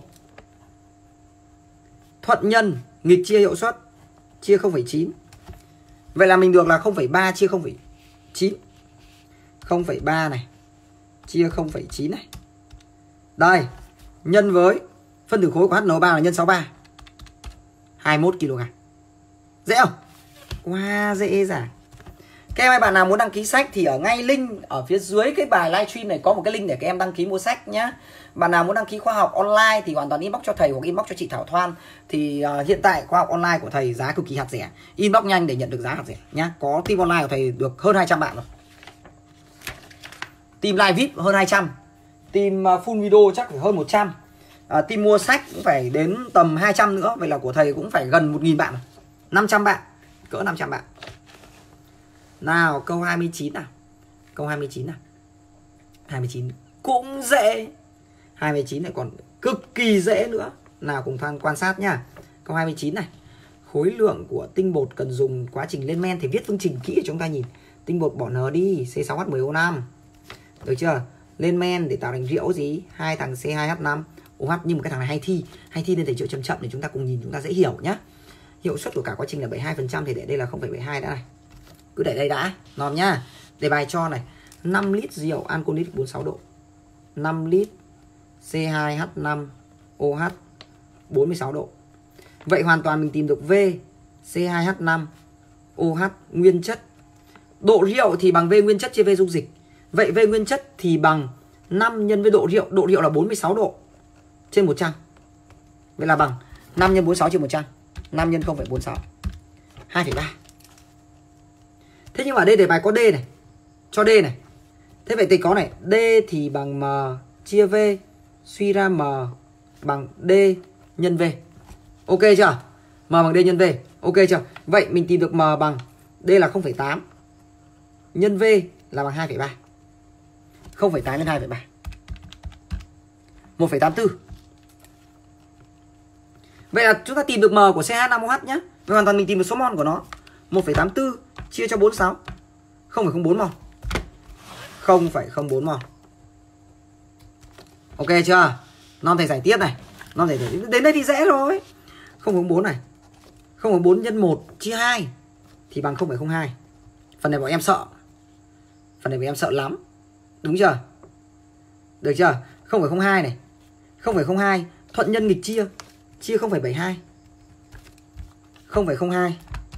Thuận nhân nghịch chia hiệu suất chia không phẩy chín. Vậy là mình được là không phẩy ba chia không phẩy chín. không phẩy ba này chia không phẩy chín này. Đây, nhân với phân tử khối của H N O ba là nhân sáu mươi ba. hai mươi mốt ki lô gam. Dễ không? Wow, dễ dàng. Các em bạn nào muốn đăng ký sách thì ở ngay link ở phía dưới cái bài livestream này có một cái link để các em đăng ký mua sách nhé. Bạn nào muốn đăng ký khóa học online thì hoàn toàn inbox cho thầy hoặc inbox cho chị Thảo Thoan. Thì uh, hiện tại khóa học online của thầy giá cực kỳ hạt rẻ. Inbox nhanh để nhận được giá hạt rẻ nhé. Có team online của thầy được hơn hai trăm bạn rồi. Team live vi ai pi hơn hai trăm. Team uh, full video chắc phải hơn một trăm. uh, Team mua sách cũng phải đến tầm hai trăm nữa. Vậy là của thầy cũng phải gần một nghìn bạn rồi. năm trăm bạn. Cỡ năm trăm bạn. Nào câu hai mươi chín nào. Câu hai mươi chín nào. hai mươi chín cũng dễ. hai mươi chín này còn cực kỳ dễ nữa. Nào cùng tham quan sát nhá. Câu hai mươi chín này. Khối lượng của tinh bột cần dùng quá trình lên men thì viết phương trình kỹ để chúng ta nhìn. Tinh bột bỏ N đi, C sáu H mười O năm. Được chưa? Lên men để tạo thành rượu gì? Hai thằng C hai H năm O H, nhưng mà cái thằng này hay thi, hay thi nên thầy chịu chậm chậm để chúng ta cùng nhìn chúng ta dễ hiểu nhá. Hiệu suất của cả quá trình là bảy mươi hai phần trăm thì để đây là không phẩy bảy mươi hai đã này. Cứ để đây đã, ngon nhá. Đề bài cho này, năm lít rượu alcoholic bốn mươi sáu độ. năm lít C hai H năm O H bốn mươi sáu độ. Vậy hoàn toàn mình tìm được V C hai H năm O H nguyên chất. Độ rượu thì bằng V nguyên chất chia V dung dịch. Vậy V nguyên chất thì bằng năm nhân với độ rượu. Độ rượu là bốn mươi sáu độ trên một trăm. Vậy là bằng năm nhân bốn mươi sáu trên một trăm. năm nhân không phẩy bốn mươi sáu, hai phẩy ba. Thế nhưng mà ở đây đề bài có D này, cho D này. Thế vậy thì có này, D thì bằng M chia V, suy ra M bằng D nhân V. Ok chưa? M bằng D nhân V. Ok chưa? Vậy mình tìm được M bằng D là không phẩy tám nhân V là bằng hai phẩy ba. không phẩy tám nhân hai phẩy ba, một phẩy tám mươi tư. Vậy là chúng ta tìm được M của C hai H năm O H nhé. Vậy hoàn toàn mình tìm được số mol của nó. một phẩy tám mươi tư chia cho bốn mươi sáu, không phẩy không bốn mol. không phẩy không bốn mol. Ok chưa? Non thầy giải tiếp này. Non thầy giải tiếp. Đến đây thì dễ rồi. không phẩy không bốn này. không phẩy bốn nhân một chia hai thì bằng không phẩy không hai. Phần này bọn em sợ. Phần này bọn em sợ lắm. Đúng chưa? Được chưa? không phẩy không hai này. không phẩy không hai thuận nhân nghịch chia. Chia không phẩy bảy hai. không phẩy không hai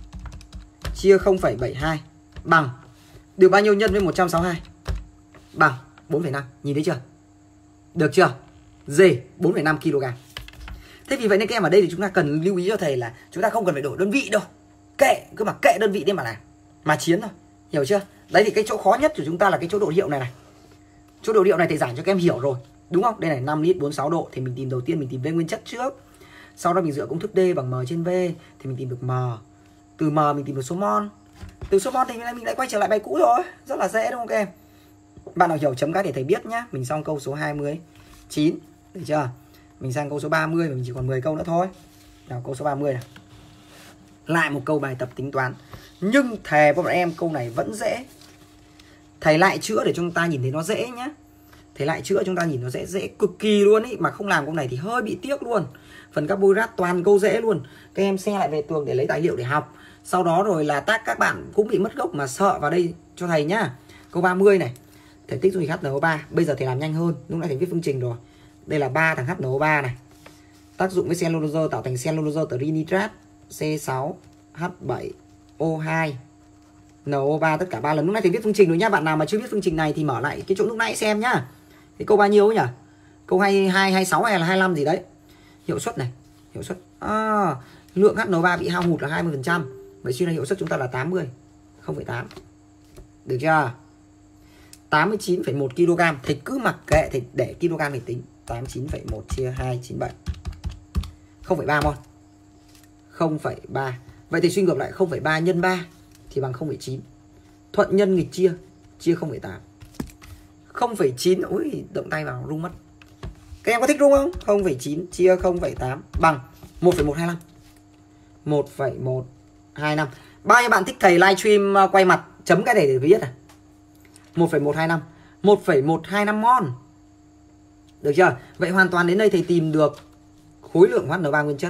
chia không phẩy bảy hai bằng được bao nhiêu nhân với một trăm sáu mươi hai? Bằng bốn phẩy năm. Nhìn thấy chưa? Được chưa? D bốn phẩy năm ki lô gam. Thế vì vậy nên các em ở đây thì chúng ta cần lưu ý cho thầy là chúng ta không cần phải đổi đơn vị đâu. Kệ, cứ mà kệ đơn vị đi mà làm. Mà chiến thôi. Hiểu chưa? Đấy thì cái chỗ khó nhất của chúng ta là cái chỗ độ rượu này này. Chỗ độ rượu này thầy giảng cho các em hiểu rồi. Đúng không? Đây này, năm lít bốn mươi sáu độ thì mình tìm đầu tiên mình tìm V nguyên chất trước. Sau đó mình dựa công thức D bằng M trên V thì mình tìm được M. Từ M mình tìm được số mol. Từ số mol thì mình lại quay trở lại bài cũ rồi. Rất là dễ đúng không các em? Bạn nào hiểu chấm cái để thầy biết nhá. Mình xong câu số hai mươi chín. Được chưa? Mình sang câu số ba mươi. Mình chỉ còn mười câu nữa thôi. Nào câu số ba mươi này. Lại một câu bài tập tính toán. Nhưng thề với bọn em câu này vẫn dễ. Thầy lại chữa để cho chúng ta nhìn thấy nó dễ nhá. Thầy lại chữa chúng ta nhìn nó dễ dễ cực kỳ luôn ý. Mà không làm câu này thì hơi bị tiếc luôn. Phần carbohydrate toàn câu dễ luôn. Các em xe lại về tường để lấy tài liệu để học. Sau đó rồi là tác các bạn cũng bị mất gốc mà sợ vào đây cho thầy nhá. Câu ba mươi này. Thể tích dung dịch H N O ba. Bây giờ thầy làm nhanh hơn. Lúc nãy thầy viết phương trình rồi. Đây là ba thằng H N O ba này. Tác dụng với cellulose tạo thành cellulose trinitrat C sáu H bảy O hai N O ba tất cả ba lần. Lúc nãy thầy viết phương trình rồi nhá. Bạn nào mà chưa biết phương trình này thì mở lại cái chỗ lúc nãy xem nhá. Cái câu bao nhiêu ấy nhỉ? Câu hai mươi hai, hai mươi sáu hay là hai mươi lăm gì đấy. Hiệu suất này. Hiệu suất. À, lượng H N O ba bị hao hụt là hai mươi phần trăm. Vậy suy ra hiệu suất chúng ta là tám mươi. không phẩy tám. Được chưa? tám mươi chín phẩy một ki lô gam. Thầy cứ mặc kệ, thầy để kg thầy tính. tám mươi chín phẩy một chia hai chín mươi bảy. không phẩy ba mol. không phẩy ba. Vậy thì suy ngược lại không phẩy ba nhân ba thì bằng không phẩy chín. Thuận nhân nghịch chia. Chia không phẩy tám. không phẩy chín. Ui, động tay vào rung mất. Các em có thích rung không? không phẩy chín chia không phẩy tám bằng một phẩy một hai lăm. một phẩy một hai lăm. Bao nhiêu bạn thích thầy livestream quay mặt chấm cái này để viết à? một phẩy một hai lăm. một phẩy một hai lăm mol. Được chưa? Vậy hoàn toàn đến đây thầy tìm được khối lượng H N O ba nguyên chất.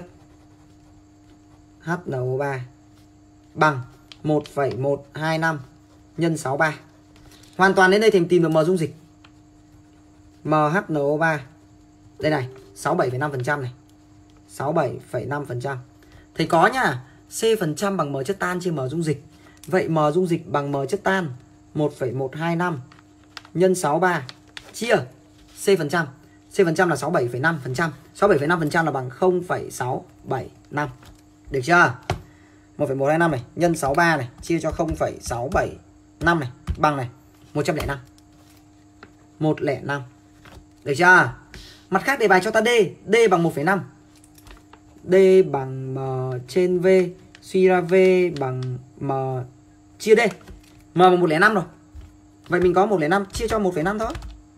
H N O ba bằng một phẩy một hai lăm nhân sáu mươi ba. Hoàn toàn đến đây thầy tìm được M dung dịch. M H N O ba. Đây này, sáu mươi bảy phẩy năm phần trăm này. sáu mươi bảy phẩy năm phần trăm. Thầy có nhá, C phần trăm bằng M chất tan trên M dung dịch. Vậy M dung dịch bằng M chất tan một phẩy một hai lăm nhân sáu mươi ba chia C phần trăm. C phần trăm là sáu mươi bảy phẩy năm phần trăm. sáu mươi bảy phẩy năm phần trăm là bằng không phẩy sáu bảy năm. Được chưa? một phẩy một hai lăm này nhân sáu mươi ba này chia cho không phẩy sáu bảy năm này bằng này một trăm lẻ năm. một trăm lẻ năm. Được chưa? Mặt khác đề bài cho ta D. D bằng một phẩy năm. D bằng M trên V. Suy ra V bằng M chia D. M bằng một trăm lẻ năm rồi. Vậy mình có một trăm lẻ năm chia cho một phẩy năm thôi.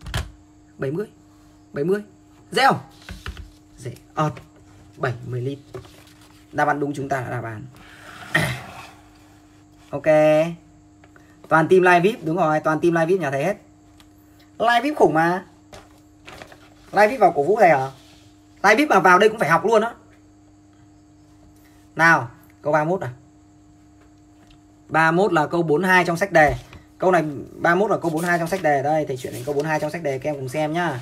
bảy mươi. bảy mươi. Dễ không? Dễ. Ợt. bảy mươi lít. Đáp án đúng chúng ta đã đáp án. Ok. Toàn team live vê i pê, đúng rồi, toàn team live vê i pê nhà thầy hết. Live vê i pê khủng mà. Live vê i pê vào cổ vũ thầy hả? Live vê i pê mà vào đây cũng phải học luôn á. Nào, câu ba mươi mốt à. ba mươi mốt là câu bốn mươi hai trong sách đề. Câu này ba mươi mốt là câu bốn mươi hai trong sách đề. Đây, thầy chuyển đến câu bốn mươi hai trong sách đề, các em cùng xem nhá.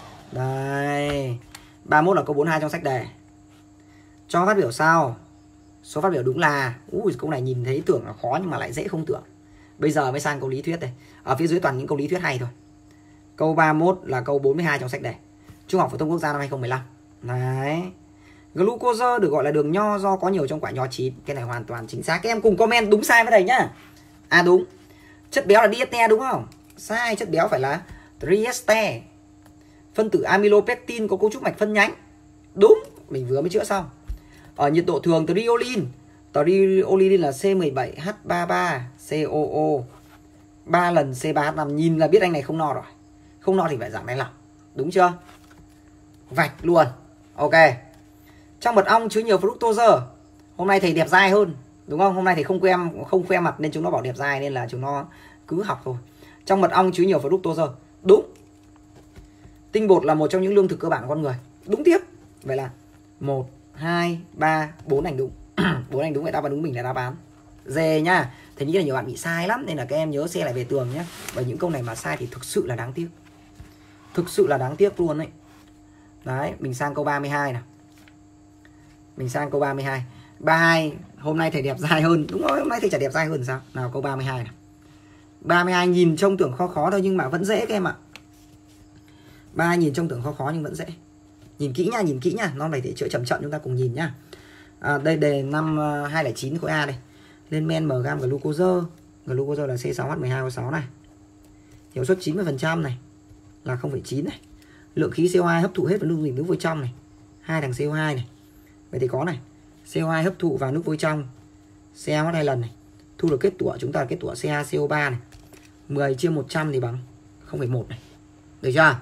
Đây. ba mươi mốt là câu bốn mươi hai trong sách đề. Cho phát biểu sau. Số phát biểu đúng là, ui, câu này nhìn thấy tưởng là khó nhưng mà lại dễ không tưởng. Bây giờ mới sang câu lý thuyết đây. Ở phía dưới toàn những câu lý thuyết hay thôi. Câu ba mươi mốt là câu bốn mươi hai trong sách đề. Trung học phổ thông quốc gia năm hai không một năm. Đấy. Glucose được gọi là đường nho do có nhiều trong quả nho chín. Cái này hoàn toàn chính xác. Các em cùng comment đúng sai với thầy nhá. À đúng. Chất béo là dieste đúng không? Sai, chất béo phải là trieste. Phân tử amylopectin có cấu trúc mạch phân nhánh. Đúng, mình vừa mới chữa xong. Ở nhiệt độ thường triolin, triolin là C mười bảy H ba mươi ba C O O ba lần C ba H năm. Nhìn là biết anh này không no rồi. Không no thì phải giảm đáy lòng. Đúng chưa? Vạch luôn. Ok. Trong mật ong chứa nhiều fructose. Hôm nay thầy đẹp dai hơn, đúng không? Hôm nay thầy không khoe không khoe mặt nên chúng nó bảo đẹp dai, nên là chúng nó cứ học thôi. Trong mật ong chứa nhiều fructose. Đúng. Tinh bột là một trong những lương thực cơ bản của con người. Đúng tiếp. Vậy là một, hai, ba, bốn ảnh đúng. bốn ảnh đúng, vậy đáp án đúng mình là đáp án D nhá. Thầy nghĩ là nhiều bạn bị sai lắm nên là các em nhớ xe lại về tường nhé. Và những câu này mà sai thì thực sự là đáng tiếc. Thực sự là đáng tiếc luôn đấy. Đấy, mình sang câu ba mươi hai nào. Mình sang câu ba mươi hai. ba mươi hai, hôm nay thầy đẹp dai hơn. Đúng rồi, hôm nay thầy chả đẹp dai hơn sao? Nào câu ba mươi hai nào. ba mươi hai nhìn trông tưởng khó khó thôi nhưng mà vẫn dễ các em ạ. ba mươi hai nhìn trông tưởng khó khó nhưng vẫn dễ. Nhìn kỹ nha, nhìn kỹ nha. Nó này để chữa chậm chậm chúng ta cùng nhìn nhá. À, đây đề năm hai không chín khối A đây. Lên men m gam glucose. Glucose là C sáu H mười hai O sáu này. Hiệu suất chín mươi phần trăm này là không phẩy chín này. Lượng khí C O hai hấp thụ hết vào nước dịch nước vôi trong này. Hai thằng C O hai này. Vậy thì có này. C O hai hấp thụ vào nước vôi trong C A H hai lần này. Thu được kết tủa, chúng ta là kết tủa C A C O ba này. mười chia một trăm thì bằng không phẩy một này. Được chưa?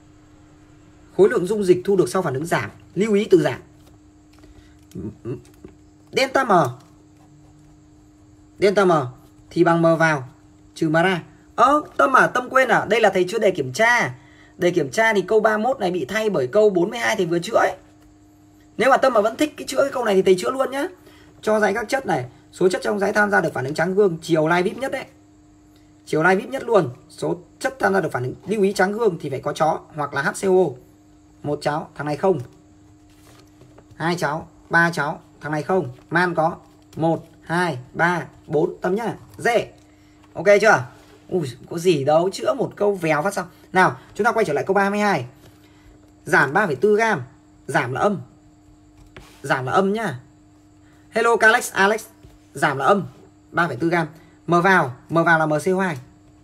Khối lượng dung dịch thu được sau phản ứng giảm. Lưu ý từ giảm. Delta M. Delta M thì bằng M vào trừ M ra. Ơ, Tâm à, Tâm quên à? Đây là thầy chưa đề kiểm tra. Đề kiểm tra thì câu ba mươi mốt này bị thay bởi câu bốn mươi hai thầy vừa chữa ấy. Nếu mà Tâm mà vẫn thích cái chữa cái câu này thì thầy chữa luôn nhá. Cho giấy các chất này, số chất trong giấy tham gia được phản ứng trắng gương, chiều live vê i pê nhất đấy. Chiều live vê i pê nhất luôn. Số chất tham gia được phản ứng lưu ý trắng gương thì phải có chó hoặc là H C O. Một cháu, thằng này không. Hai cháu, ba cháu, thằng này không. Man có một, hai, ba, bốn. Tâm nhá. Dễ. Ok chưa? Ui, có gì đâu, chữa một câu vèo phát xong. Nào, chúng ta quay trở lại câu ba mươi hai. Giảm ba phẩy bốn gam. Giảm là âm. Giảm là âm nhá. Hello Alex, Alex. Giảm là âm ba phẩy bốn gam. M vào, M vào là M C O hai.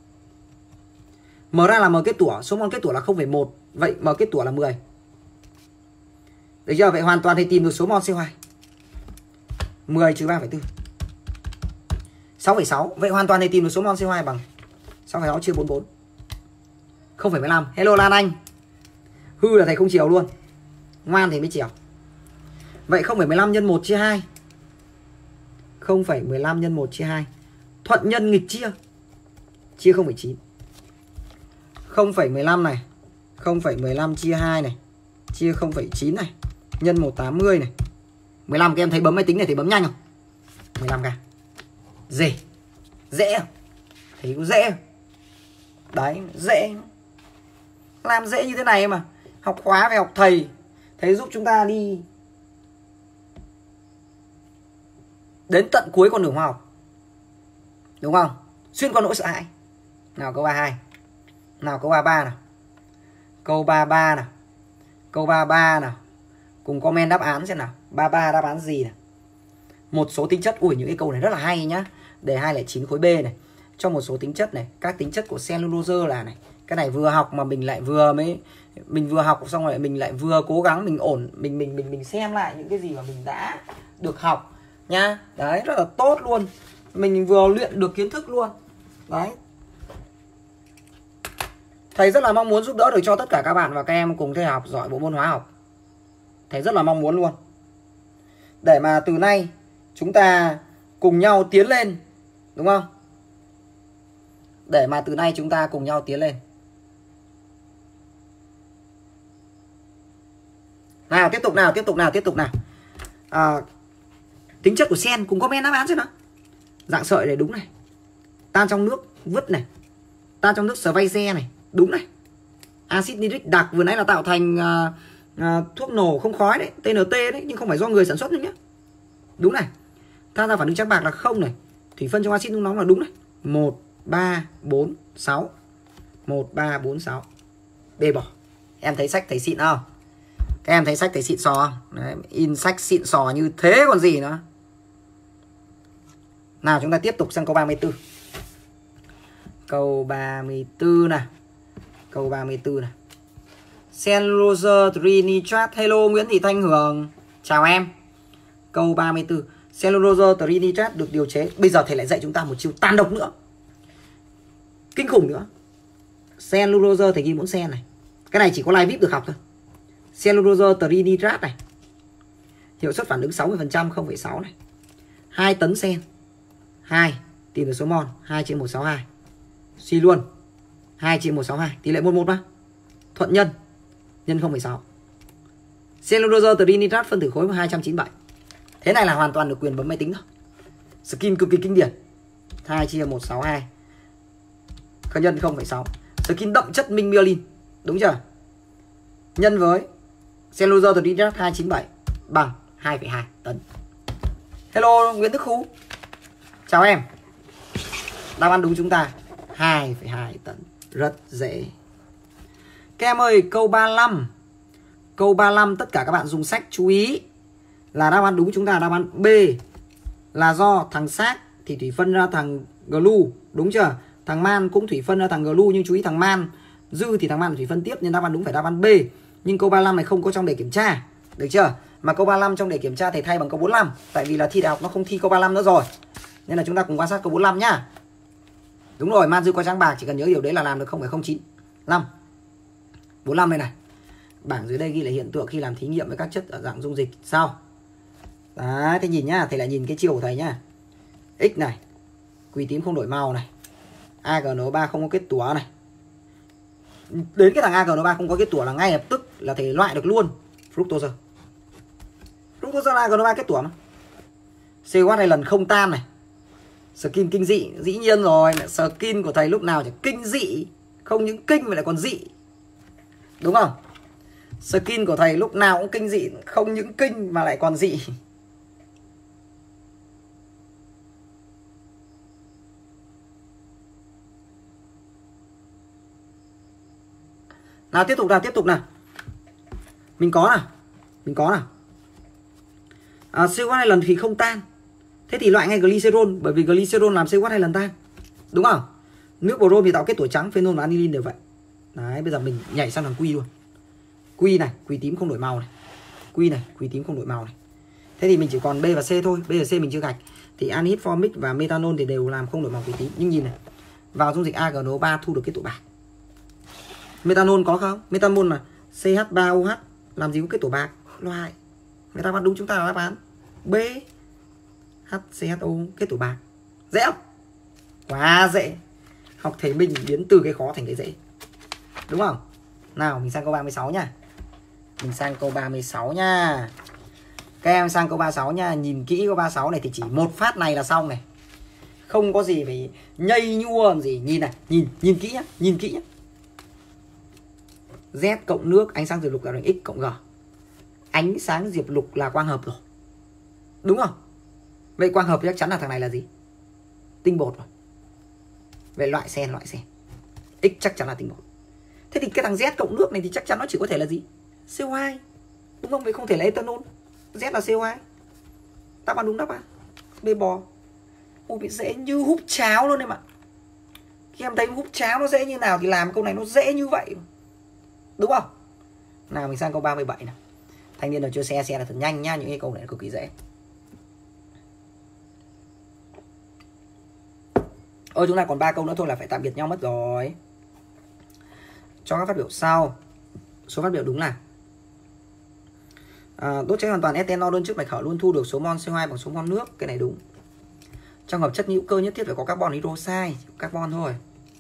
M ra là M kết tủa, số mol kết tủa là không phẩy một. Vậy M kết tủa là mười. Được chưa? Vậy hoàn toàn thì tìm được số mol C O hai. mười trừ ba phẩy bốn. sáu phẩy sáu. Vậy hoàn toàn thì tìm được số mol C O hai bằng sáu phẩy sáu chia bốn mươi bốn. không phẩy mười lăm. Hello Lan Anh. Hư là thầy không chiều luôn. Ngoan thì mới chiều. Vậy không phẩy mười lăm nhân một chia hai. không phẩy mười lăm nhân một chia hai. Thuận nhân nghịch chia. Chia không phẩy chín. không phẩy mười lăm này. không phẩy mười lăm chia hai này. Chia không phẩy chín này. Nhân một trăm tám mươi này. mười lăm các em thấy bấm máy tính này thì bấm nhanh không? mười lăm k. Dễ. Dễ không? Thấy cũng dễ không? Đấy, dễ. Làm dễ như thế này mà. Học khóa phải học thầy. Thầy giúp chúng ta đi đến tận cuối con đường khoa học. Đúng không? Xuyên qua nỗi sợ hãi. Nào câu ba mươi hai. Nào câu ba mươi ba nào. Câu ba mươi ba nào. Câu ba mươi ba nào. Cùng comment đáp án xem nào. ba mươi ba đáp án gì nào. Một số tính chất. Ui, những cái câu này rất là hay nhá. Đề hai không chín khối B này. Trong một số tính chất này. Các tính chất của cellulose là này. Cái này vừa học mà mình lại vừa mới mình vừa học xong rồi mình lại vừa cố gắng mình ổn mình mình mình mình xem lại những cái gì mà mình đã được học nha. Đấy, rất là tốt luôn. Mình vừa luyện được kiến thức luôn. Đấy. Thầy rất là mong muốn giúp đỡ được cho tất cả các bạn và các em cùng theo học giỏi bộ môn hóa học. Thầy rất là mong muốn luôn. Để mà từ nay chúng ta cùng nhau tiến lên, đúng không? Để mà từ nay chúng ta cùng nhau tiến lên. Nào tiếp tục nào, tiếp tục nào, tiếp tục nào. À, tính chất của sen cùng comment đáp án xem nào. Dạng sợi này đúng này. Tan trong nước vứt này. Tan trong nước Schweizer này, đúng này. Axit nitric đặc vừa nãy là tạo thành uh, uh, thuốc nổ không khói đấy, tê en tê đấy, nhưng không phải do người sản xuất nữa nhé. Đúng này. Tham gia phản ứng trắng bạc là không này. Thủy phân trong axit nung nóng là đúng này. một, ba, bốn, sáu. một, ba, bốn, sáu. B bỏ. Em thấy sách thầy xịn không? Các em thấy sách thầy xịn sò không? Đấy, in sách xịn sò như thế còn gì nữa. Nào chúng ta tiếp tục sang câu ba mươi tư. Câu ba mươi tư này. Câu ba mươi tư này. Cellulose trinitrat. Hello Nguyễn Thị Thanh Hường. Chào em. Câu ba mươi tư. Cellulose trinitrat được điều chế. Bây giờ thầy lại dạy chúng ta một chiêu tàn độc nữa. Kinh khủng nữa. Cellulose thầy ghi bốn sen này. Cái này chỉ có live vê i pê được học thôi. Cellulose trinitrat này. Hiệu suất phản ứng sáu mươi phần trăm, không phẩy sáu này. hai tấn sen. hai. Tìm được số mol. hai chia một trăm sáu mươi hai. Suy luôn. hai chia một trăm sáu mươi hai. Tỷ lệ một một mà. Thuận nhân. Nhân không phẩy sáu. Cellulose trinitrat phân tử khối hai trăm chín mươi bảy. Thế này là hoàn toàn được quyền bấm máy tính rồi. Skin cực kỳ kinh điển. hai chia một trăm sáu mươi hai. Nhân không phẩy sáu. Skin đậm chất minh myelin. Đúng chưa? Nhân với cellulose trinitrat hai trăm chín mươi bảy bằng hai phẩy hai tấn. Hello Nguyễn Đức Khu. Chào em. Đáp án đúng chúng ta hai phẩy hai tấn. Rất dễ. Các em ơi, câu ba mươi lăm. Câu ba mươi lăm tất cả các bạn dùng sách chú ý. Là đáp án đúng chúng ta đáp án B. Là do thằng xác thì thủy phân ra thằng glu, đúng chưa? Thằng man cũng thủy phân ra thằng glu, nhưng chú ý thằng man dư thì thằng man thủy phân tiếp, nên đáp án đúng phải đáp án B. Nhưng câu ba mươi lăm này không có trong đề kiểm tra, được chưa? Mà câu ba mươi lăm trong đề kiểm tra thầy thay bằng câu bốn mươi lăm, tại vì là thi đại học nó không thi câu ba mươi lăm nữa rồi. Nên là chúng ta cùng quan sát câu bốn mươi lăm nhá. Đúng rồi, man dư có trắng bạc, chỉ cần nhớ điều đấy là làm được không phẩy không chín năm. bốn mươi lăm đây này. Bảng dưới đây ghi là hiện tượng khi làm thí nghiệm với các chất ở dạng dung dịch. Sao? Đấy, thế nhìn nhá, thầy lại nhìn cái chiều của thầy nhá. X này, quỳ tím không đổi màu này. a giê en o ba không có kết tủa này. Đến cái thằng a giê en o ba không có kết tủa là ngay lập tức là thầy loại được luôn fructose. Fructose là a giê en o ba kết tủa mà. xê ô hát này lần không tan này. Skin kinh dị, dĩ nhiên rồi, skin của thầy lúc nào chỉ kinh dị, không những kinh mà lại còn dị. Đúng không? Skin của thầy lúc nào cũng kinh dị, không những kinh mà lại còn dị. Nào tiếp tục nào, tiếp tục nào. Mình có nào. Mình có nào. À, xê ô hát hai lần thì không tan. Thế thì loại ngay glycerol, bởi vì glycerol làm xê ô hát hai lần tan. Đúng không? Nước brom thì tạo kết tủa trắng, phenol và aniline đều vậy. Đấy, bây giờ mình nhảy sang thằng quy luôn. Quy này, quy tím không đổi màu này. Quy này, quy tím không đổi màu này. Thế thì mình chỉ còn B và C thôi. B và C mình chưa gạch. Thì anhydride formic và methanol thì đều làm không đổi màu quy tím. Nhưng nhìn này, vào dung dịch a giê en o ba thu được kết tủa bạc. Methanol có không? Methanol là xê hát ba ô hát, làm gì có kết tủa bạc? Loại. Người ta bắt đúng chúng ta là đáp án B. hát xê hát o kết tủa bạc. Dễ không? Quá dễ. Học thầy mình biến từ cái khó thành cái dễ. Đúng không? Nào mình sang câu ba mươi sáu nha. Mình sang câu ba mươi sáu nha. Các em sang câu ba mươi sáu nha. Nhìn kỹ câu ba mươi sáu này thì chỉ một phát này là xong này. Không có gì phải nhây nhua làm gì. Nhìn này, nhìn nhìn kỹ nhá, nhìn kỹ nhá. Z cộng nước, ánh sáng diệp lục là thành X cộng G. Ánh sáng diệp lục là quang hợp rồi. Đúng không? Vậy quang hợp chắc chắn là thằng này là gì? Tinh bột rồi. Vậy loại sen, loại sen. X chắc chắn là tinh bột. Thế thì cái thằng Z cộng nước này thì chắc chắn nó chỉ có thể là gì? xê ô hai. Đúng không? Vậy không thể là ethanol. Z là xê ô hai. Đáp án đúng đáp án. B bò. Ôi bị dễ như húp cháo luôn em ạ. Khi em thấy húp cháo nó dễ như nào thì làm câu này nó dễ như vậy. Đúng không? Nào mình sang câu ba mươi bảy nào. Thanh niên nào chưa xe xe là thật nhanh nhá, những cái câu này cực kỳ dễ. Ôi chúng ta còn ba câu nữa thôi là phải tạm biệt nhau mất rồi. cho các phát biểu sau. Số phát biểu đúng là à, đốt cháy hoàn toàn ethanol đơn chức bạch khởi luôn thu được số mol xê o hai bằng số mol nước. Cái này đúng. Trong hợp chất hữu cơ nhất thiết phải có carbon hydroxide, carbon thôi.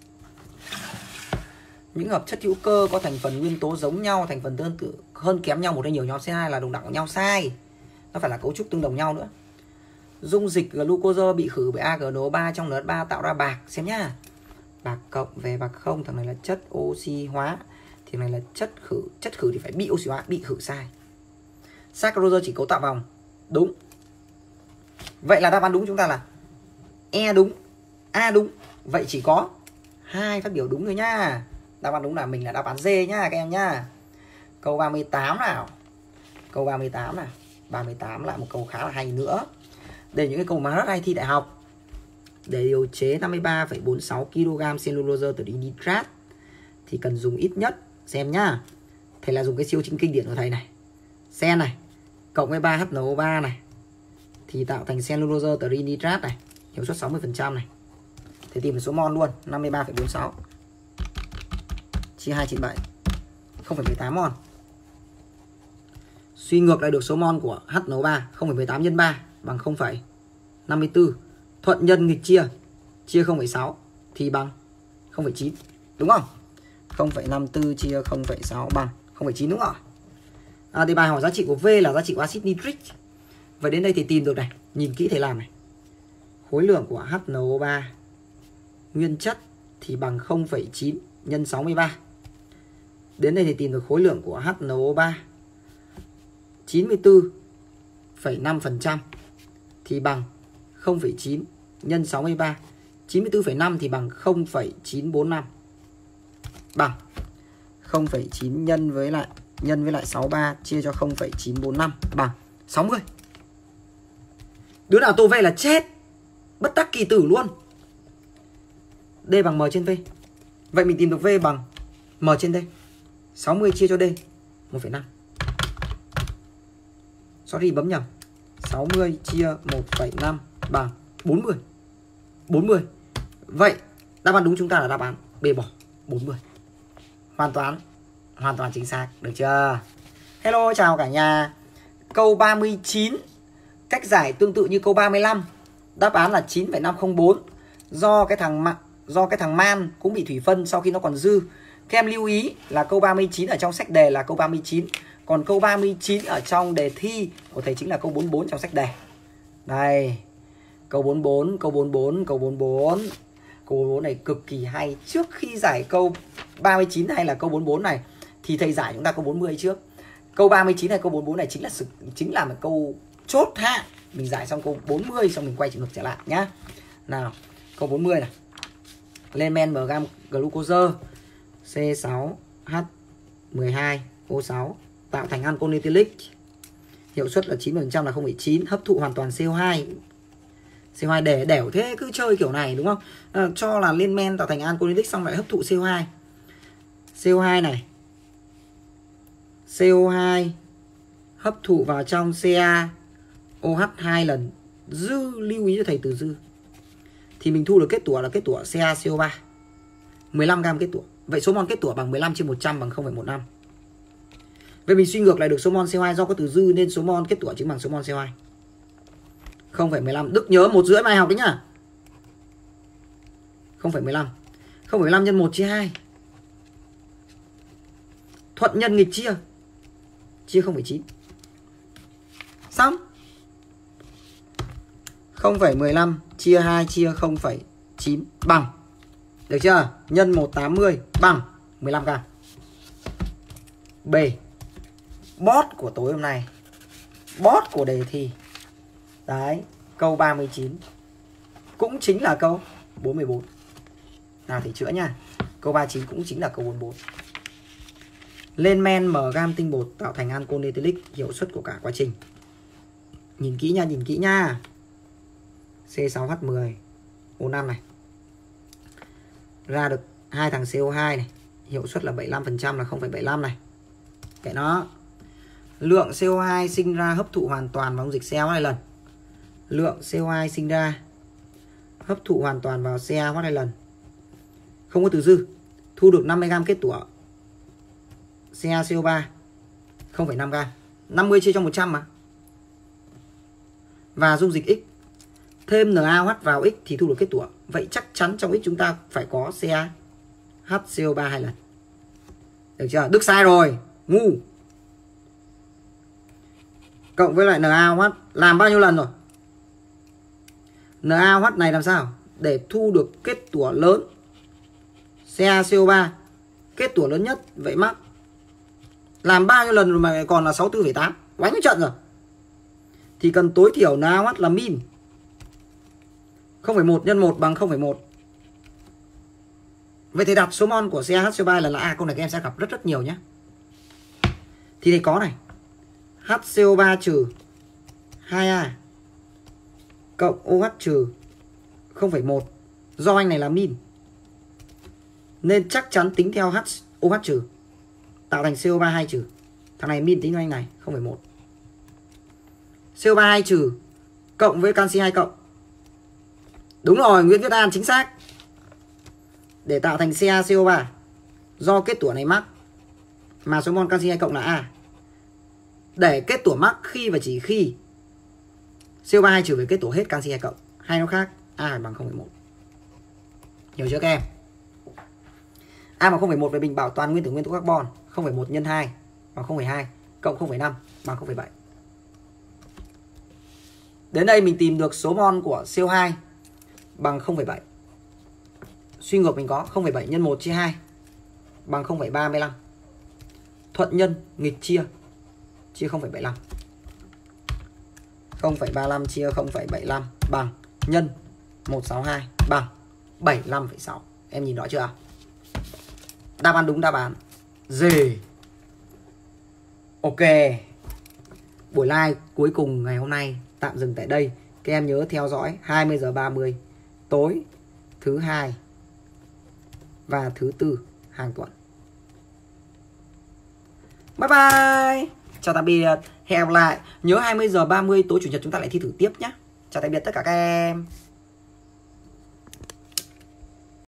Những hợp chất hữu cơ có thành phần nguyên tố giống nhau, thành phần tương tự hơn kém nhau một hay nhiều nhóm xê hai là đồng đẳng của nhau, sai. Nó phải là cấu trúc tương đồng nhau nữa. Dung dịch glucose bị khử bởi a giê en o ba trong en hát ba tạo ra bạc, xem nhá. Bạc cộng về bạc không, thằng này là chất oxy hóa, thì này là chất khử, chất khử thì phải bị oxy hóa, bị khử sai. Saccharose chỉ cấu tạo vòng, đúng. Vậy là đáp án đúng chúng ta là E đúng, A đúng. Vậy chỉ có hai phát biểu đúng thôi nhá. Đáp án đúng là mình là đáp án D nhá các em nhá. Câu ba mươi tám nào. Câu ba mươi tám nào. ba mươi tám lại một câu khá là hay nữa. Đây là những cái câu mà rất hay thi đại học. Để điều chế năm mươi ba phẩy bốn mươi sáu ki lô gam cellulose từ nitrat thì cần dùng ít nhất, xem nhá. Thầy là dùng cái siêu chính kinh điển của thầy này. Sen này cộng với ba H N O ba này thì tạo thành cellulose từ nitrat này, hiệu suất sáu mươi phần trăm này. Thầy tìm được số mol luôn, năm mươi ba phẩy bốn mươi sáu chia hai trăm chín mươi bảy, không phẩy mười tám mol. Suy ngược lại được số mol của H N O ba, không phẩy mười tám nhân ba bằng không phẩy năm mươi tư. Thuận nhân nghịch chia, chia không phẩy sáu thì bằng không phẩy chín, đúng không? không phẩy năm mươi tư chia không phẩy sáu bằng không phẩy chín, đúng không? À, thì bài hỏi giá trị của V là giá trị của axit nitric. Vậy đến đây thì tìm được này, nhìn kỹ thầy làm này. Khối lượng của H N O ba nguyên chất thì bằng không phẩy chín nhân sáu mươi ba. Đến đây thì tìm được khối lượng của H N O ba chín mươi tư phẩy năm phần trăm thì bằng không phẩy chín nhân sáu mươi ba. chín mươi tư phẩy năm thì bằng không phẩy chín bốn năm. Bằng không phẩy chín nhân với lại nhân với lại sáu mươi ba chia cho không phẩy chín bốn năm bằng sáu mươi. Đứa nào tô V là chết, bất đắc kỳ tử luôn. D bằng M trên V. Vậy mình tìm được V bằng M trên D. sáu mươi chia cho D một phẩy năm. Sorry bấm nhầm. sáu mươi chia một phẩy năm bằng bốn mươi. bốn mươi. Vậy đáp án đúng chúng ta là đáp án B bỏ bốn mươi. Hoàn toàn hoàn toàn chính xác, được chưa? Hello, chào cả nhà. Câu ba mươi chín, cách giải tương tự như câu ba mươi lăm. Đáp án là chín phẩy năm không bốn. Do cái thằng do cái thằng man cũng bị thủy phân sau khi nó còn dư. Các em lưu ý là câu ba mươi chín ở trong sách đề là câu ba mươi chín, còn câu ba mươi chín ở trong đề thi của thầy chính là câu bốn mươi bốn trong sách đề. Đây, câu bốn mươi bốn, câu bốn mươi bốn, câu bốn mươi bốn. Câu bốn mươi bốn này cực kỳ hay. Trước khi giải câu ba mươi chín hay là câu bốn mươi bốn này thì thầy giải chúng ta câu bốn mươi trước. Câu ba mươi chín hay câu bốn mươi bốn này chính là sự chính là một câu chốt hạ. Mình giải xong câu bốn mươi xong mình quay ngược trở lại nhá. Nào, câu bốn mươi này. Lên men M gam glucose C sáu H mười hai O sáu tạo thành ancol ethylic. Hiệu suất là chín mươi phần trăm là không phẩy chín, hấp thụ hoàn toàn C O hai. C O hai để đẻo thế, cứ chơi kiểu này đúng không? À, cho là lên men tạo thành ancol ethylic xong lại hấp thụ C O hai. C O hai này. C O hai hấp thụ vào trong CaOH hai lần, dư, lưu ý cho thầy từ dư. Thì mình thu được kết tủa là kết tủa CaCO ba. mười lăm gam kết tủa. Vậy số mol kết tủa bằng mười lăm trên một trăm bằng không phẩy mười lăm. Vậy mình suy ngược lại được số mol C O hai, do có từ dư nên số mol kết tủa chính bằng số mol C O hai. không phẩy mười lăm. Đức nhớ một rưỡi bài học đấy nhá. không phẩy mười lăm. không phẩy mười lăm nhân một chia hai. Thuận nhân nghịch chia. Chia không phẩy chín. Xong. không phẩy mười lăm chia hai chia không phẩy chín bằng, được chưa? Nhân một trăm tám mươi bằng mười lăm gam. B. Boss của tối hôm nay. Boss của đề thi. Đấy, câu ba mươi chín cũng chính là câu bốn mươi bốn. Nào thì chữa nha. Câu ba mươi chín cũng chính là câu bốn mươi bốn. Lên men M gam tinh bột tạo thành ancol ethylic, hiệu suất của cả quá trình. Nhìn kỹ nha, nhìn kỹ nha. C sáu H mười O năm này. Ra được hai thằng C O hai này, hiệu suất là bảy mươi lăm phần trăm là không phẩy bảy mươi lăm này. Kệ nó. Lượng C O hai sinh ra hấp thụ hoàn toàn vào dung dịch CaOH hai lần. Lượng C O hai sinh ra hấp thụ hoàn toàn vào CaOH hai lần. Không có từ dư. Thu được năm mươi gam kết tủa xê a xê o ba không phẩy năm gam, năm mươi chia cho một trăm mà. Và dung dịch X. Thêm NaOH vào X thì thu được kết tủa. Vậy chắc chắn trong X chúng ta phải có xê a hát xê o ba hai lần. Được chưa? Đức sai rồi, ngu. Cộng với lại NaOH làm bao nhiêu lần rồi? NaOH này làm sao? Để thu được kết tủa lớn xê a xê o ba, kết tủa lớn nhất. Vậy mắc làm bao nhiêu lần rồi mà còn là sáu mươi tư phẩy tám, đánh cái trận rồi. Thì cần tối thiểu NaOH là min không phẩy một nhân một bằng không phẩy một. Vậy thì đặt số mol của xê a hát xê o ba là là A. Câu này các em sẽ gặp rất rất nhiều nhé. Thì đây có này, hát xê o ba trừ hai A cộng OH trừ không phẩy một. Do anh này là min nên chắc chắn tính theo OH trừ tạo thành xê o ba hai trừ. Thằng này min tính theo anh này không phẩy một. xê o ba hai trừ cộng với canxi hai cộng. Đúng rồi, Nguyễn Viết An chính xác. Để tạo thành xê a xê o ba do kết tủa này mắc mà số mol canxi hai cộng là A. Để kết tủa mắc khi và chỉ khi xê o ba hai trừ với kết tủa hết canxi hai cộng, hay nó khác, A bằng không phẩy một. Hiểu chưa các em? A bằng không phẩy một về bình bảo toàn nguyên tử nguyên tố carbon, không phẩy một nhân hai bằng không phẩy hai cộng không phẩy năm bằng không phẩy bảy. Đến đây mình tìm được số mol của xê o hai bằng không phẩy bảy. Suy ngược mình có không phẩy bảy nhân một chia hai bằng không phẩy ba mươi lăm. Thuận nhân nghịch chia chia không phẩy bảy mươi lăm. không phẩy ba mươi lăm chia không phẩy bảy mươi lăm bằng nhân một trăm sáu mươi hai bằng bảy mươi lăm phẩy sáu. Em nhìn rõ chưa? Đáp án đúng đáp án D. Ok. Buổi live cuối cùng ngày hôm nay tạm dừng tại đây. Các em nhớ theo dõi hai mươi giờ ba mươi tối thứ hai và thứ tư hàng tuần. Bye bye. Chào tạm biệt. Hẹn gặp lại. Nhớ hai mươi giờ ba mươi tối chủ nhật chúng ta lại thi thử tiếp nhé. Chào tạm biệt tất cả các em.